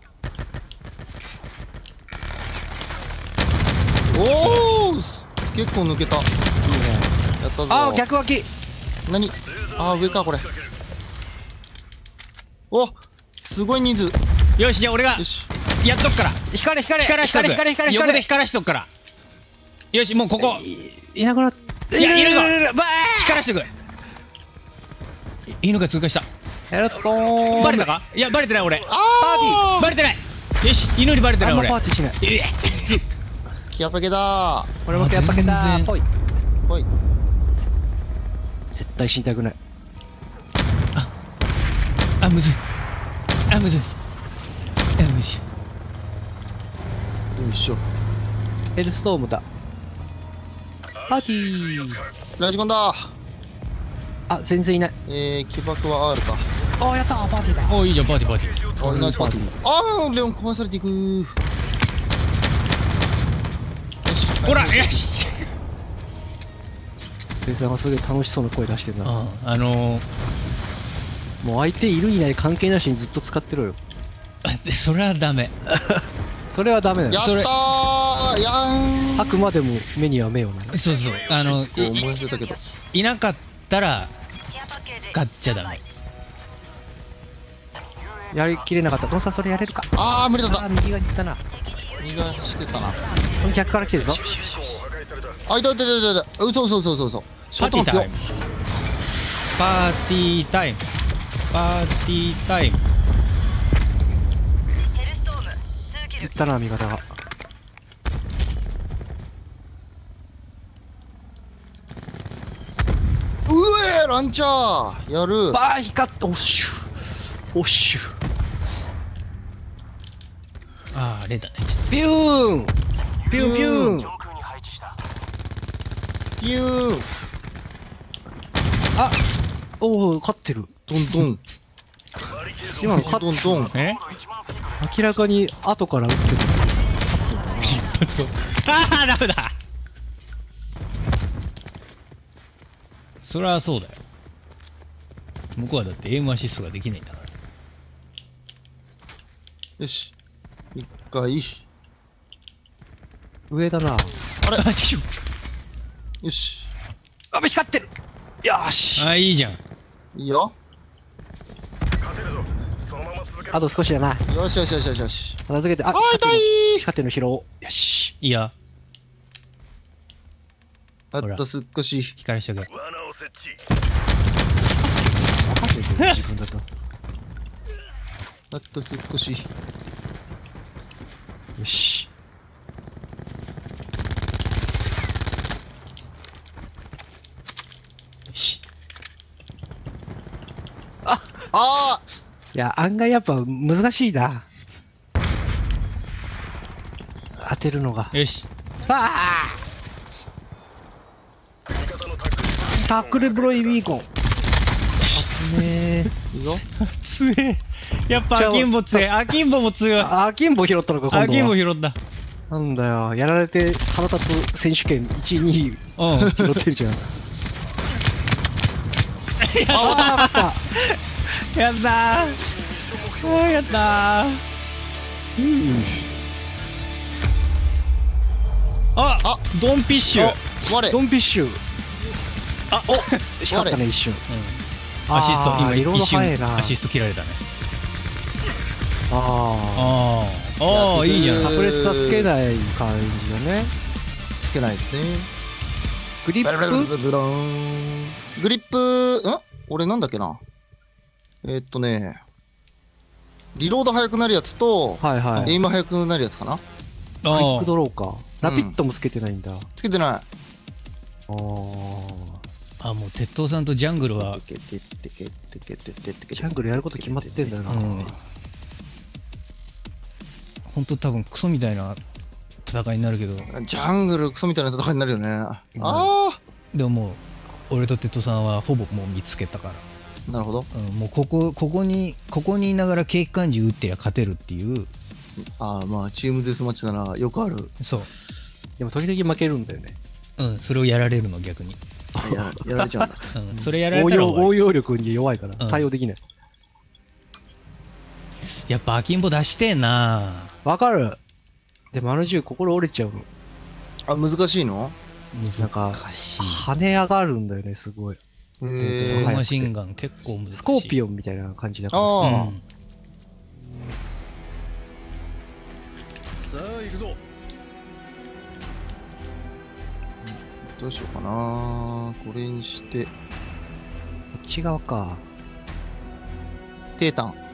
おー、結構抜けた。いいね。やったぞ。 あー、逆脇。 何？あー、上か、これ。お、すごい人数。 よし、じゃあ俺がよし。 やっとくから。 光れ光れ光らしとく。 光れ光れ光れ横で光らしとくから。よし、もうここ。 いなくなっいやいるぞバ光らしとく。い犬が通過した。 ーやっとーバレたか？いや、バレてない俺。 あバレてない。よし、犬にバレてない俺。 あんまパーティーしない。 えキャパケだ俺もキャパケだ全然ぽい。 ー。ほい。 絶対死にたくない。 あ、むずい。あ、むずい。あ、むずい。 よいしょ。 ヘルストームだ。パーティー。 ラジコンだ。 あ、全然いない。 えー、起爆は R か。 あ、やったー、パーティーだ。 お、いいじゃん、パーティーパーティー。 あ、ナイスパーティー。あー、レオン壊されていくー。よし。 ほら、よし。 先生がすげえ楽しそうな声出してるな。 あ、あのもう相手いるいない関係なしにずっと使ってろよ。 ー、それはダメ。 それはダメだよ。 やったー。やーん。 あくまでも目には目をね。 そうそう。あの、 こう思い出せたけど。 いいなかったら使っちゃダメ。 やりきれなかった。どうさそれやれるか。 あー、無理だった。 あー、右側に行ったな。 逃がしてたな。 逆から来てるぞ。 あ、いたいたいたいたいた。嘘嘘嘘嘘嘘。ショパーットも強いティータイム。パーティータイム。パーティータイム。 ヘルストーム通気力言ったな、味方が。 うえー、ランチャーやる。 バー光った。おっしゅ。おっしゅ。 ああ、あれだね。ちょっビューンビューンビューン上空に配置した。ピューン。 あおお、勝ってる。 ドンドン。 今の勝ドンドン。 とえ明らかに後から打ってる。 ああ、ダメだ。そりゃそうだよ。向こうはだってエイムアシストができないんだから。 よし。一回。 上だな。 あ、でしょ。 よし。 あ、光ってる。よーし。 あ、いいじゃん。 いいよ。 勝てるぞ。そのまま続けろ。 あと少しだな。 よしよしよしよしよし。 片付けて。あ、 あー、痛い光ってるの拾おう。よし。 いいや、 あと少し。 光らしとけ。 罠を設置。 分かんないけど、自分だと。 あと少し。 よし。 よし。 あいや、案外やっぱ難しいな。当てるのが。 よし。 あ味方のタックル。 あタックルブロイビーコン。あっねー、いいぞ。 強え。やっぱアキンボ強い。アキンボも強い。 あ、アキンボ拾ったのか、今アキン度は。 ボ拾った。 なんだよ、やられて腹立つ選手権いちい、にいうん。 拾ってんじゃん。ああ、 やったー。あーやったー。ああドンピッシュ。 我。 ドンピッシュ。あ、お光ったね、一瞬。 アシスト、今あー色の一瞬早いなアシスト切られたね。 あああ。ああ、いいじゃあ。 ん。 サプレッサーつけない感じだね。 つけないですね。 グリブラブラブップラブラーン。グリップ、ん俺なんだっけな。えーっとね、リロード速くなるやつと、 はいはい。 エイム速くなるやつかな。 クイッあクドローか。ラピッドもつけてないんだ。あつけてない。 あ。 あ。あ、もう鉄塔さんとジャングルは、 てけてけてけてけてけてけジャングルやること決まってんだよな。 うん。本当多分クソみたいな戦いになるけど、 ジャングルクソみたいな戦いになるよね。ああでももう俺と鉄塔さんはほぼもう見つけたから。 なるほど。 うん、もうここここにここにいながら景気感じ打ってりゃ勝てるっていう。 ああ、まあ、チームデスマッチならよくある。 そう。 でも時々負けるんだよね。 うん、それをやられるの逆に。 やらやられちゃうんだ。 うん、それやられ応用応たら終わり。 用力に弱いからうん対応できない。 やっぱアキンボ出してえな。 わかる。でもあの銃心折れちゃうの。 あ、難しいのなんか難しい。 跳ね上がるんだよね、すごい。 へソえーマシンガン結構難しい。 スコーピオンみたいな感じだから。 ああ、 うん。 どうしようかな。これにして、 こっち側か。 テータン。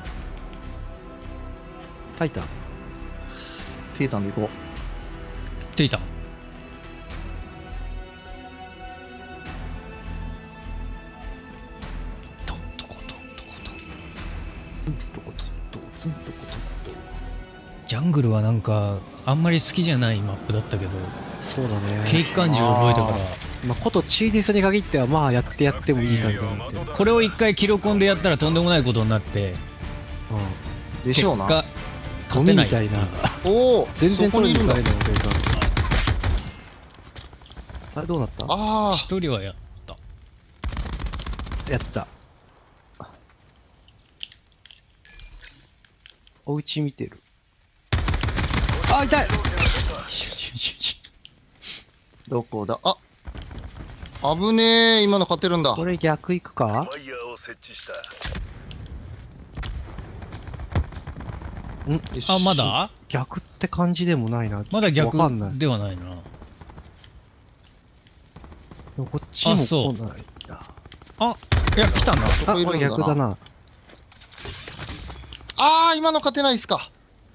タイタン。 テータンでいこていた。トントコトントコトン。 どことどこつんどことジャングルはなんかあんまり好きじゃないマップだったけど、 そうだね。 景気感じを覚えたから、 まあことチーディスに限ってはまあやってやってもいい感じだなっていう。 これを一回キロコンでやったらとんでもないことになって、結でしょうな。 果ゴミ勝てないみたいな。 おお、 全然そこにいるんだ取れるんだ。ね。あれどうなった？ ああ、 一人はやった。 やった。お家見てる。あ、痛い。 どこだ。あ、危ねえ。今の勝てるんだ。 これ逆行くか？ ファイヤーを設置した。 ん？ よしあ、まだ逆って感じでもないな。 まだ逆わかんない。 ではないな。 でもこっちも来あそうないな。 あ、いや来たんだ。 あ、これそこいるんだな逆だな。 ああ、今の勝てないっすか。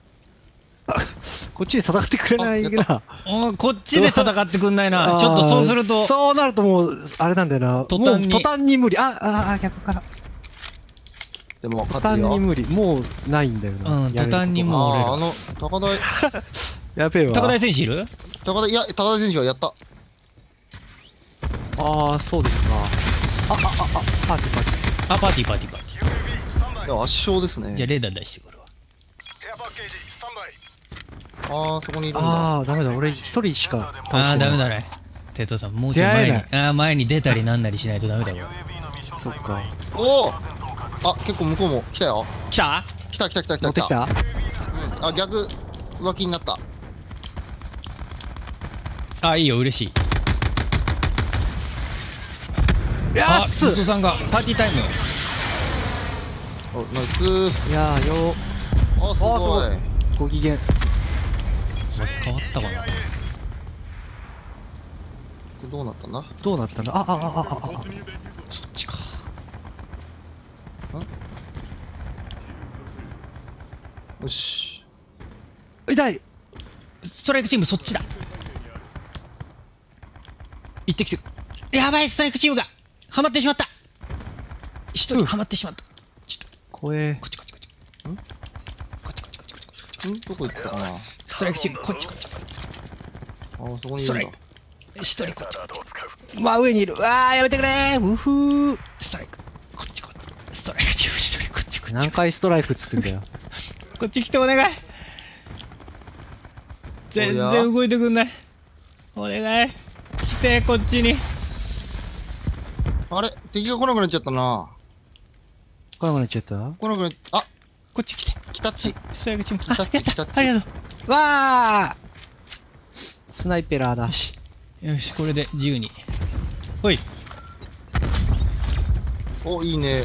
こっちで戦ってくれないあやっな。 おこっちで戦ってくんないな。ちょっとそうするとあーそうなるともう、あれなんだよな。 途端にもう途端に無理。あ、あ、あ、逆か。 でも途勝ってるよ。 端に無理。もうないんだよな。 うんやれること途端にもうああ、 俺らあの、高台、 やべえわ。 高台選手いる？ 高台、いや、高台選手はやった。 ああ、そうですか。あ、あ、あ、あ、パーティーパーティあ、パーティーパーティーパーティいや、圧勝ですー。じゃあね。 レーダー出してくるわ。 エアパッケージスタンバイ。 ああ、そこにいー。 るんだ。 ああ、ダメだ。俺一人しか倒してない。 あーダメだね。テトさんもうちょい前に、あ出会えないー前に出たりなんなりしないとダメだよ。 そっか。 おお。あ、結構向こうも来たよ。 来た？ 来た来た来た来た乗ってきた？ うん。あ、逆、浮気になった。 あ、いいよ、嬉しい。あ、 やっすテトさんがパーティータイム。 お、ナイス。 いやーよあ、すごい。 あーー、ご機嫌。 変わったかな。 どうなったんだ。 どうなったんだ？あ、あ、あ、あ、あ、あ。 そっちか。 よし。 痛い。 ストライクチームそっちだ。行ってきてる。やばい、ストライクチームがハマってしまった。一人ハマってしまった。ちょっと怖え。 こっちこっちこっち。ん？こっちこっちこっちこっちこっち。 んどこ行ったかな。あストライクチームこっちこっちこっち。 ー、そこにいストライるんだ。 ク。一人こっちこっち。 真上にいる。わあ、やめてくれー。うふー。 ストライク。こっちこっち。ストライクチーム一人こっちこっち。 何回ストライクっつってんだよ。 こっち来てお願い。全然動いてくんない。お願い。来てこっちに。 あれ、敵が来なくなっちゃったな。 来なくなっちゃった？ 来なくなっ、あ、 こっち来て。 来たっち。 ストライクチーム。 来たっちあやった来たっちありがとう。 わあ、スナイペラーだよ。しよし、これで自由に。ほい。 お、いいね。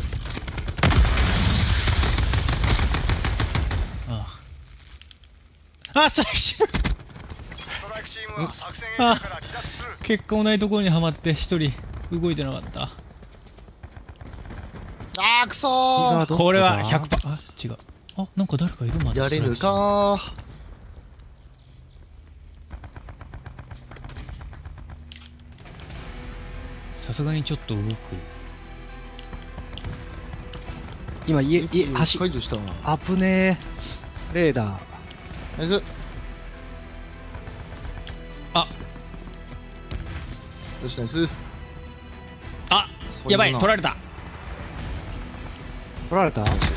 あああ、ストライクチーム。 ストライクチームは作戦エリアから離脱する。 結果もないところにはまって一人動いてなかった。 あー、くそー。 これはひゃくパー。あ、違う。あ、なんか誰かいるまだ。 やれぬかー。 さすがにちょっと動く。 今家家橋解除したな。 あぶねえ。レーダー。 ナイス。 あ、 よし、ナイス。 あ、 そういうやばい、 な取られた。 取られた？エユーエー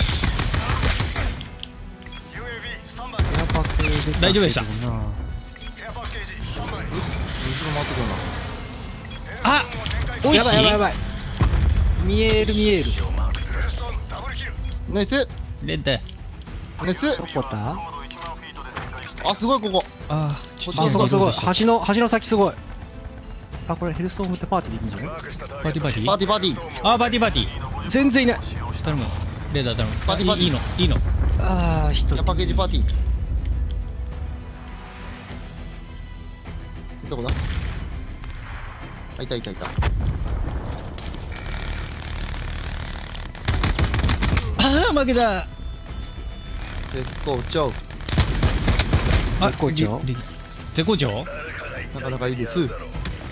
ビー スタンバイ。 アパッケージ大丈夫でしたな。 エアパッケージスタンバイ。 後ろ回ってくるな。 あ、おいしい。 やばいやばいやばい。見える見える。 ヘルストンダブルキル。 ナイス。 レッド。 ナイス。 どこだ？ あ、すごい、ここ。 あー、ちょっとあそこすごい。 パ橋の橋の先すごい。あ、これヘルストームってパーティーできんじゃない？ ーティーパーティー。 パーティーパーティー。 あー、パーティーパーティー。 全然いない。 頼む。レーダー頼む。 パーティーパーティーいいいいのいいの。 ああ、一人。 やパッケージパーティー。どこだ。あ、いたいたいた。 ああ、負けた。 絶好調。 あ、 絶好調リリ絶好調。 なかなかいいです。 リー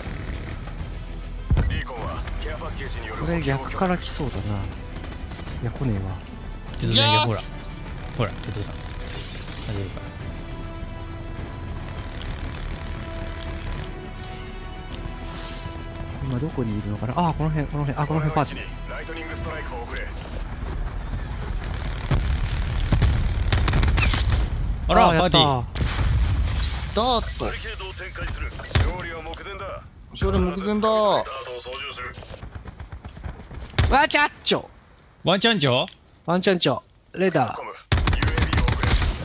コンはケアパッケージによるこれ逆から来そうだな。いや来ねえわ。 テトさん、いやほらほらテトさんあげるから。 今どこにいるのかな。あーこの辺この辺あこの辺パーティー。 ライトニングストライクを送れ。 あらーやったパーティー。 ダートバリケードを展開する。勝利は目前だ。 勝利目前だ。 ダートを操縦する。 ワンチャッチョワンチャンチョ。 ワンチャンチョレーダー。 コム ユーエービー を送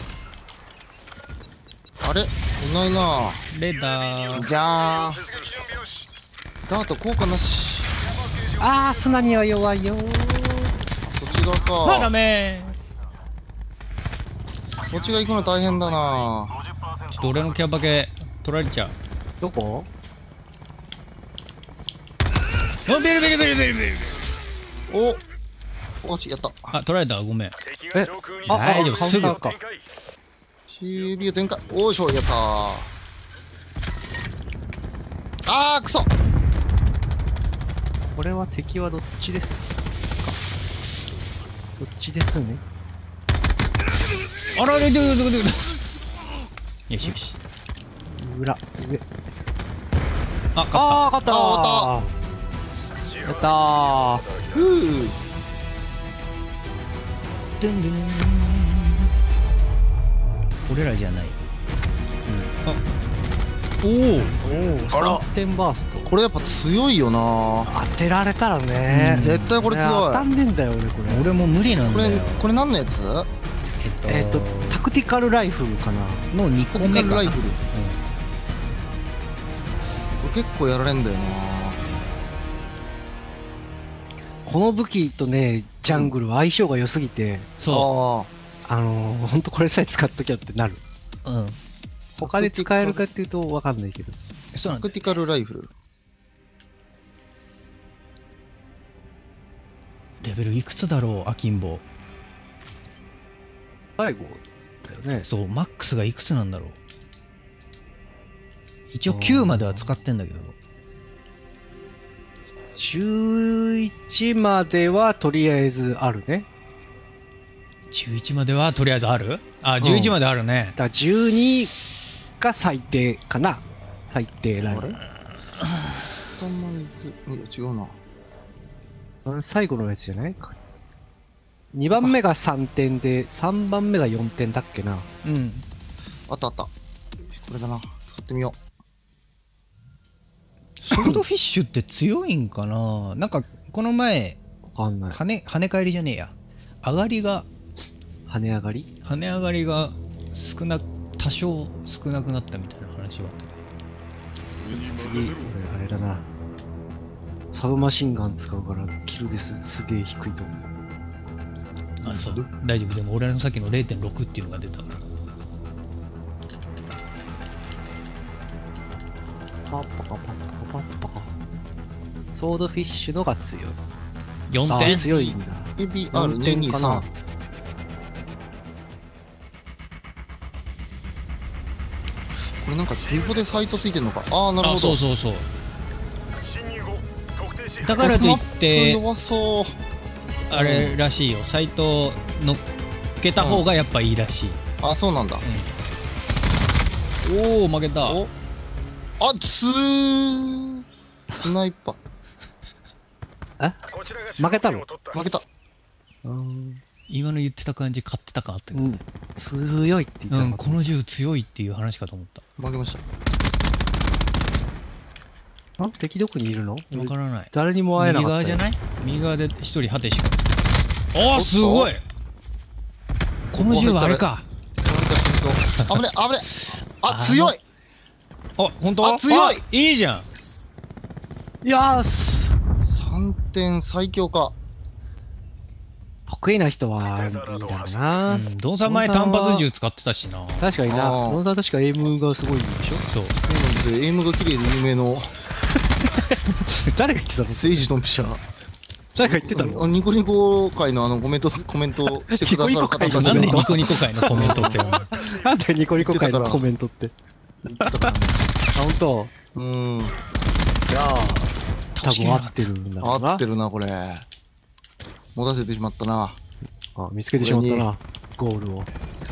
れ。 あれいないな。 レーダー。 じゃーダート効果なし。 あー砂には弱いよ。 そっち側あダか。 メそっちが行くの大変だな。 ー。ちょっと俺のキャパケ取られちゃう。 どこ？ おビルビルビルビルビル。 お、おちやった。 あ取られたごめん。 敵が上空にあ大丈夫すぐカウンターか。 展開。 シービュー展開。おいしょやったー。あーくそ。 これは敵はどっちですか？そっちですね。 あられででででよしよし。 裏上。 あ勝った。 あー勝ったー。 あやったー。 ふう。 ドゥンドゥン俺らじゃない。うん、あおおおおあらさんてんバースト。 これやっぱ強いよな。 当てられたらね、 絶対これ強い。 当たんねえんだよ俺これ。 俺も無理なんこれだよ。 これ何のやつ？ えっとえっとタクティカルライフルかな。 のにこめかな。 ライフル。これ結構やられんだよな。 この武器とねジャングルは相性が良すぎて、 そああのー、ほんとこれさえ使っときゃってなる。 ううん他で使えるかっていうと分かんないけど。 あ。 そうなんだよ。 タクティカルライフル。 レベルいくつだろうアキンボ。 最後だよね。 そうマックスがいくつなんだろう。一応きゅうまでは使ってんだけど。 じゅういちまではとりあえずあるね。 じゅういちまではとりあえずある。あじゅういちまであるね。 だからじゅうにが最低かな。最低ライン。 あれ？スタマイズいや違うな。 うん最後のやつじゃないか。にばんめがさんてんでさんばんめがよんてんだっけな。 うんあったあった。これだな。使ってみよソードフィッシュって強いんかな。なんかこの前わかんない。 跳ね跳ね返りじゃねえや上がりが跳ね上がり跳ね上がりが少な多少少なくなったみたいな話があったけ次、これあれだな。サブマシンガン使うからキルですすげえ低いと思う。 ど。あそう大丈夫。でも俺のさっきの れいてんろく っていうのが出たから。 パッパカパッパカパッパカ。ソードフィッシュのが強い。 よんあてん強いんだ。 う。エービーアールにひゃくにじゅうさん。これなんかデフォでサイトついてんのか。ああなるほど。 あそうそうそう。 侵入後特定しだからといっマップて弱そう。 あれらしいよ。サイト乗っけた方がやっぱいいらしい。 あそうなんだ。 おお負けた。 おあつースナイパーこちらが負けたの主導権を取った負けた。 うん。 今の言ってた感じ勝ってたかって。 うん。強いって言うんったのかこの銃強いっていう話かと思った。 負けました。 あ敵どこにいるの？ わからない。 誰にも会えな右かったよ。 側じゃない？右側で一人果てしか。おおすごい。この銃はあれか。 危ね危ね。あ強い。 あ本当？ あ強いあいいじゃん。 よーしさんてん最強か。 得意な人はいいだろうな。 うんドンさん前単発銃使ってたしな。 確かにな。 あーノンさん確かエイムがすごいんでしょ。 そう。 そうなんですよ。エイムが綺麗で有名の誰が言ってたの？ セイジドンピシャ。 誰が言ってたの？ あニコニコ会のあのコメントコメントしてくださる方たちニコニコ会のなんでがニコニコ会のコメントって。 なんでニコニコ会のコメントって。 言ってたからね。 あ、ほんと。 うーん。 じゃあ、多分合倒しきれなかっってるんだろうな。 合ってるな、これ。持たせてしまったな。 あ、見つけてしまったな。ゴールを。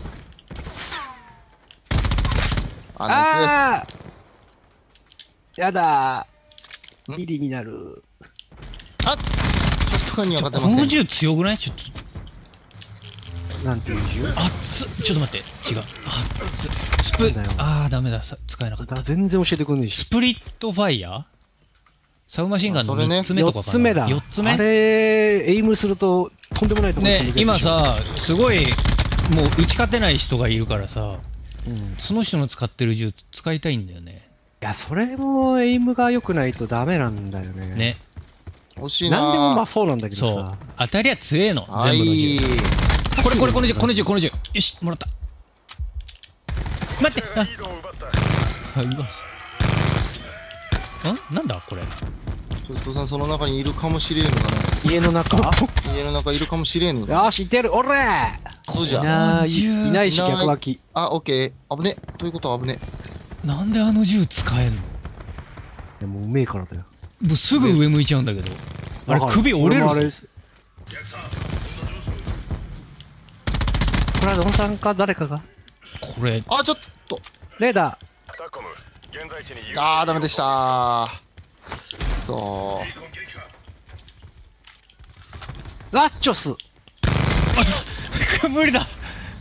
あ、ナイあーやだー。 んビリになる。 ス。あ確かに分かってこのません。 銃強くない？ちょっとなんていう銃熱っ。ちょっと待って違う。熱っ。スプなんだよあーダメだ、さ使えなかった。 だ全然教えてくんねえし。 スプリットファイヤー、サブマシンガンのあそれねみっつめとかかな。 よっつめだ。 よっつめあれ、エイムするととんでもないところにね飛んでくるでしょ、 今さすごいもう打ち勝てない人がいるからさ、 うん、いその人の使ってる銃使いたいんだよね。 や、それもエイムが良くないとダメなんだよね。 ね、 惜しいな。 なんでもまあそうなんだけどそうさ。 当たりは強えの、 は全部のい。 銃。これこれこの銃この銃この銃、よしもらった。待って、あリードを奪ったあ、います。んなんだこれ。 ちょっとさん、その中にいるかもしれんのだね。 家の中家の中いるかもしれんのだ。 よし、いってる、おれそうじゃ。 いない銃いないし、 いない逆脇。 あ、オッケー。危ね。ということは危ね。 なんであの銃使えんの？ でもうめえからだよ。 もうすぐ上向いちゃうんだけど、あれわかる首折れるぞ。 俺もあれですこれはドンさんか誰かがこれあ、ちょっと。 レーダタコム現在地に ユーエービーあー、ダメでしたー。そう。 ーラッチョス無理だ。ね、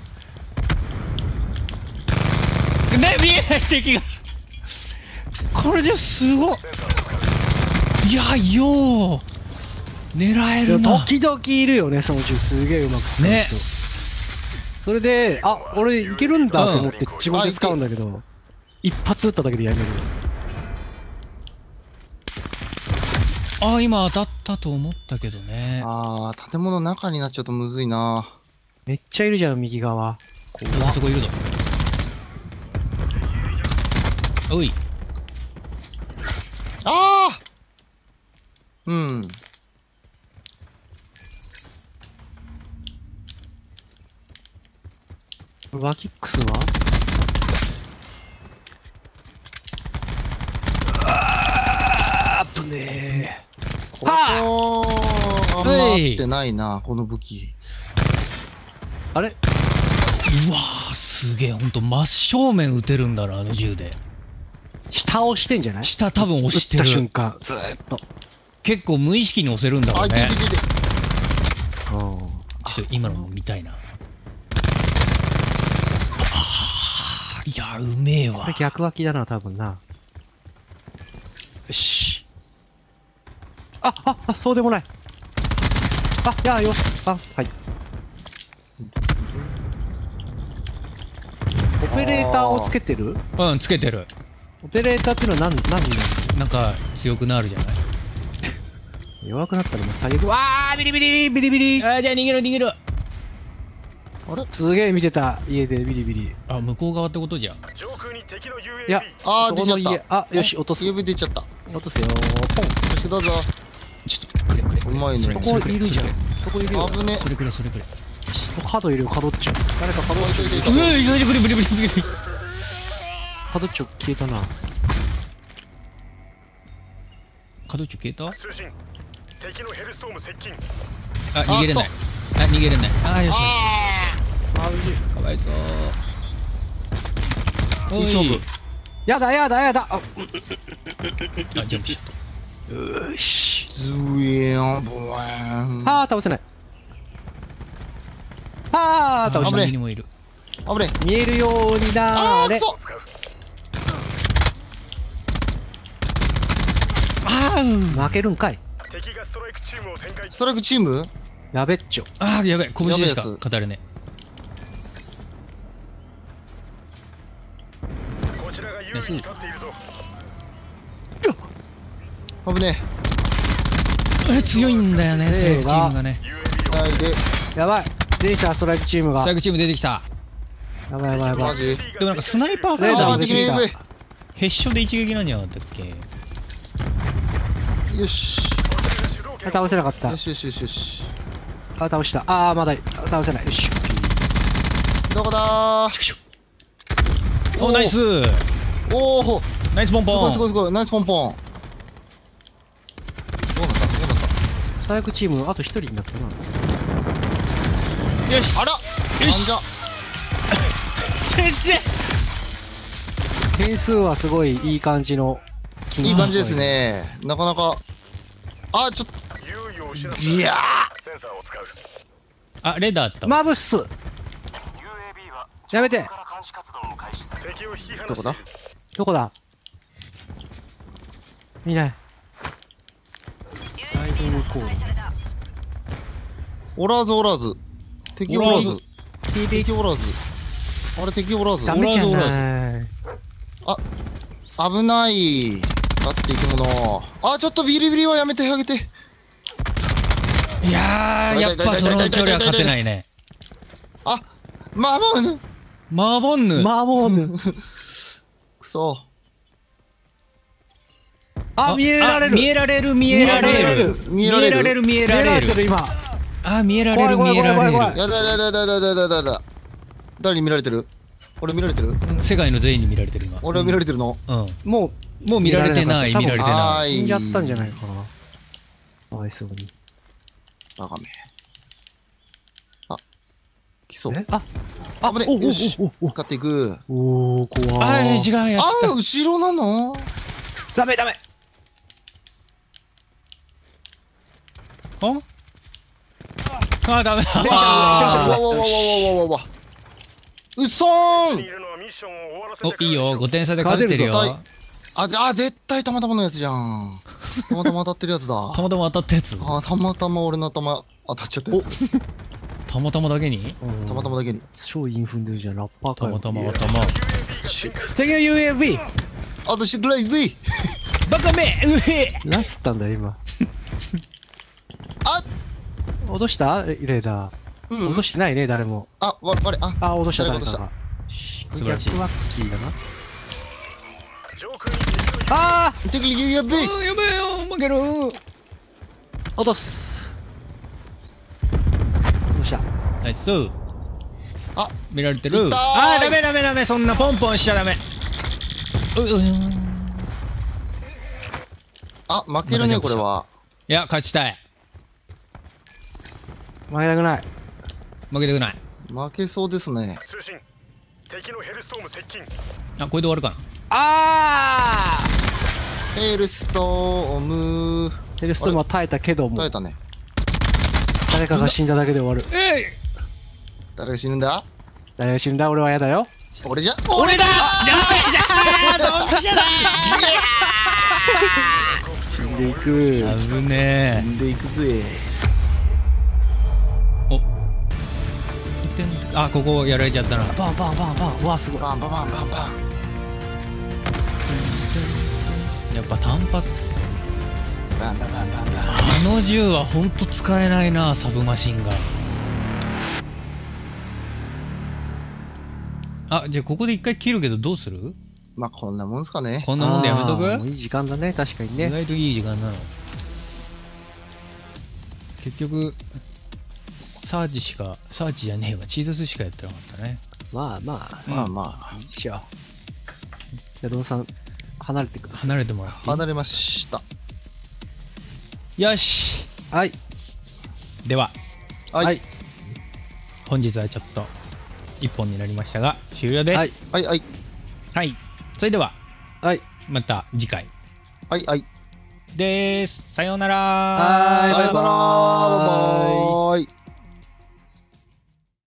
見えない敵が。これじゃすごい。いや、よう狙えるな。 時々いるよね、その銃すげえうまく使う人ね。 それで、あ、俺いけるんだと思って自分で使うんだけど、一発撃っただけでやめる。 あ、今当たったと思ったけどね。 あー、建物の中になっちゃうとむずいな。 めっちゃいるじゃん、右側。 あそこいるぞ。おい。 あーうん。 ワキックスはあー、危ねえ。はおー、あんま合ってないな、この武器。 ああれうわー、すげえ。ほんと真正面撃てるんだな、あの銃で。 下押してんじゃない下多分押して撃った瞬る。 間、ずーっと。 結構無意識に押せるんだろあ、 うねいていて。いていて。 うんちょっと今のも見たいな。あー、いや、うめえわこれ。逆脇だな、多分な。よし。あ、あ、あ、そうでもない。あ、いやよ、あ、はい。オペレーターをつけてるうん、つけてる。 オペレーターっていうのは何、何になるなんか強くなるじゃない。 の弱くなったらもう最悪。わー、ビリビリビリビリあー、じゃあ逃げろ逃げろ。 あれすげえ見てた、家でビリビリ。 あ、向こう側ってことじゃん。 上空に敵の ユーエービーいや、 あー、 そ出ちゃっこの家、あ、よし、落とす。 指出ちゃった。よ落とすよー。ポン。 し、どうぞ。 ちょっとくれくれくれ。 うまいねそれここいるじゃんそれくれ。 そこいるよ。 危ね。 それくれそれくれ。 角いるよ、角っちょ。誰か角っちょ。 いていていてうわ、意外とくれくれくれくれくれ。 角っちょ消えたな。 角っちょ消えた？ 通信敵のヘルストーム接近あ、逃げれない。あ、逃げれない。あー、よし。 あ、うじい。 かわいそう。おい。 いい勝負やだやだやだ。あ、 あ、ジャンプしちゃった。 よし。 ズウィーン、ブワーン。 あー、倒せない。あー、倒せない。 右にもいる。 危ねえ。 見えるようになあー、 ーれ。 くそ。 使うあー、 負けるんかい。 敵がストライクチームを展開ストライクチームやべっちょ。 あー、やばい。拳でしかやばいやつ語れねこちらが優位に立っているぞ危ねえ。え、強いんだよね、 えーセーフチームがね。 ユーエービー をえ。ないで。 やばい。出てきた、ストライクチームが。 ストライクチーム出てきた。 やばいやばいやばい。 マジでもなんかスナイパーレーダーがあー、できねえ。 出てきた上。 へっしょで一撃なんじゃなかったっけ。 よし。 あ、倒せなかったよ。しよしよしよし。 あ、倒した。あー、まだ倒せない。よし。 どこだー。 お、ナイス。 おお、 ナイスポンポン。 すごいすごいすごい、ナイスポンポン。どうなったどうなっ最悪チームあと一人になったな。 よし。 た。あら、 よしなんじゃ。 全然。 点数はすごいいい感じの金いい感じですね。なかなか。あ、ちょっと。 優位を失ったいやセンサーを使う。 あ、レーダーあったわ。 マブスユーエービー はやめて。 から監視活動を開始する。 敵を引きー、どこだ離している。 どこだ見ない。だいぶ向こう。 おらずおらず。敵おらず。 ティービー敵おらず。あれ、敵おらず。 ダメじゃおらずおない。 危ない。だって生き物。あ、ちょっとビリビリはやめてあげて。 いやー、やっぱその距離は勝てないね。 あ、まあまあね。 マーボンヌ。 マーボーヌ。 くそ。 あ、見えられる。 あ見えられる、見えられる。 見えられる見えられる、見え見えらられる。 れてる今。 あ、見えられる、見えら怖い怖い怖い怖いれやだやだやだやだやだやだやだ。誰に見られてる？俺見られてる？ る。世界の全員に見られてる今。 俺は見られてるの？ うん。 ももう見られてない、見られてはない。 ーい。 う死んじゃったんじゃないかな。かわいそうに。 バカめ。あ、来そう。 えああ危ねおおよしおお向かっていく。 おお怖あー、 い。 時間やっあちゃっー、後ろなの？ ダメダメ。 た。んあー、ダメだ。 わあわわわわわわわわ。うそーん。 いるのはミッションを終わらせてーお、いいよ。ごててん差で勝ってるよ。 勝てるぞあ、じゃあ、絶対たまたまのやつじゃん。たまたま当たってるやつだ。 たまたま当たったやつ。 あ、たまたま俺の頭当たっちゃったやつ。 たまたまだけにたまたまだけに。 超インフンでるじゃんラッパーかよ。 たまたま頭。 敵の ユーエービー。 あとしぐらい V。 バカめうへなんつったんだよ今。 あ、 脅したレーダー。 うん脅してないね誰も。 あ、わ、われ、あ、 あ脅した誰か脅誰かが。 素晴らしい逆ワッキーだな。 上空に敵のあ敵に ユーエーブイ。 うん、やべえよ、負ける。 あ脅す。どうした。 ナイス。 あ、 見られてる。 いったーあー、ダメダメダメ、そんなポンポンしちゃダメ。う、うん。いあ、負けるね、これは。 や、勝ちたい。 負けたくない。 負けたくない。 負けそうですね。 通信。敵のヘルストーム接近。 あ、これで終わるかな。 あヘルストーム。 ーヘルストームは耐えたけども耐えたね。 誰かが死んだだけで終わる。 えい誰が死ぬんだ？ 誰が死んだ俺は嫌だよ。 俺じゃ、 俺だ。ダメじゃー、ドンピシャだ死んでいく。 ー。危ね死んでいくぜ。 え。お。てんあ、ここやられちゃったな。 バンバンバンバン。うわすごい。 バンバンバンバンバン。 やっぱ単発。 バンバンバンバンバン。 あの銃はほんと使えないな、サブマシンガン。あ、じゃあここで一回切るけどどうする？ まあ、こんなもんすかね。 こんなもんでやめとく？ あーもういい時間だね確かに意ね。 外といい時間なの。結局サーチしかサーチじゃねえわ、チーズスしかやってなかったね。 まあまあまあまあ、 いいっしょ。じゃあドンさん離れてくださ離れてもらっていい？ 離れました。 よし。 い。はいでははい。 ははいい。 本日はちょっと一本になりましたが終了です。 はいはい。はい。 はい、それでははいまた次回はい。はい。 です。さようなら。 はいバイバさよなら。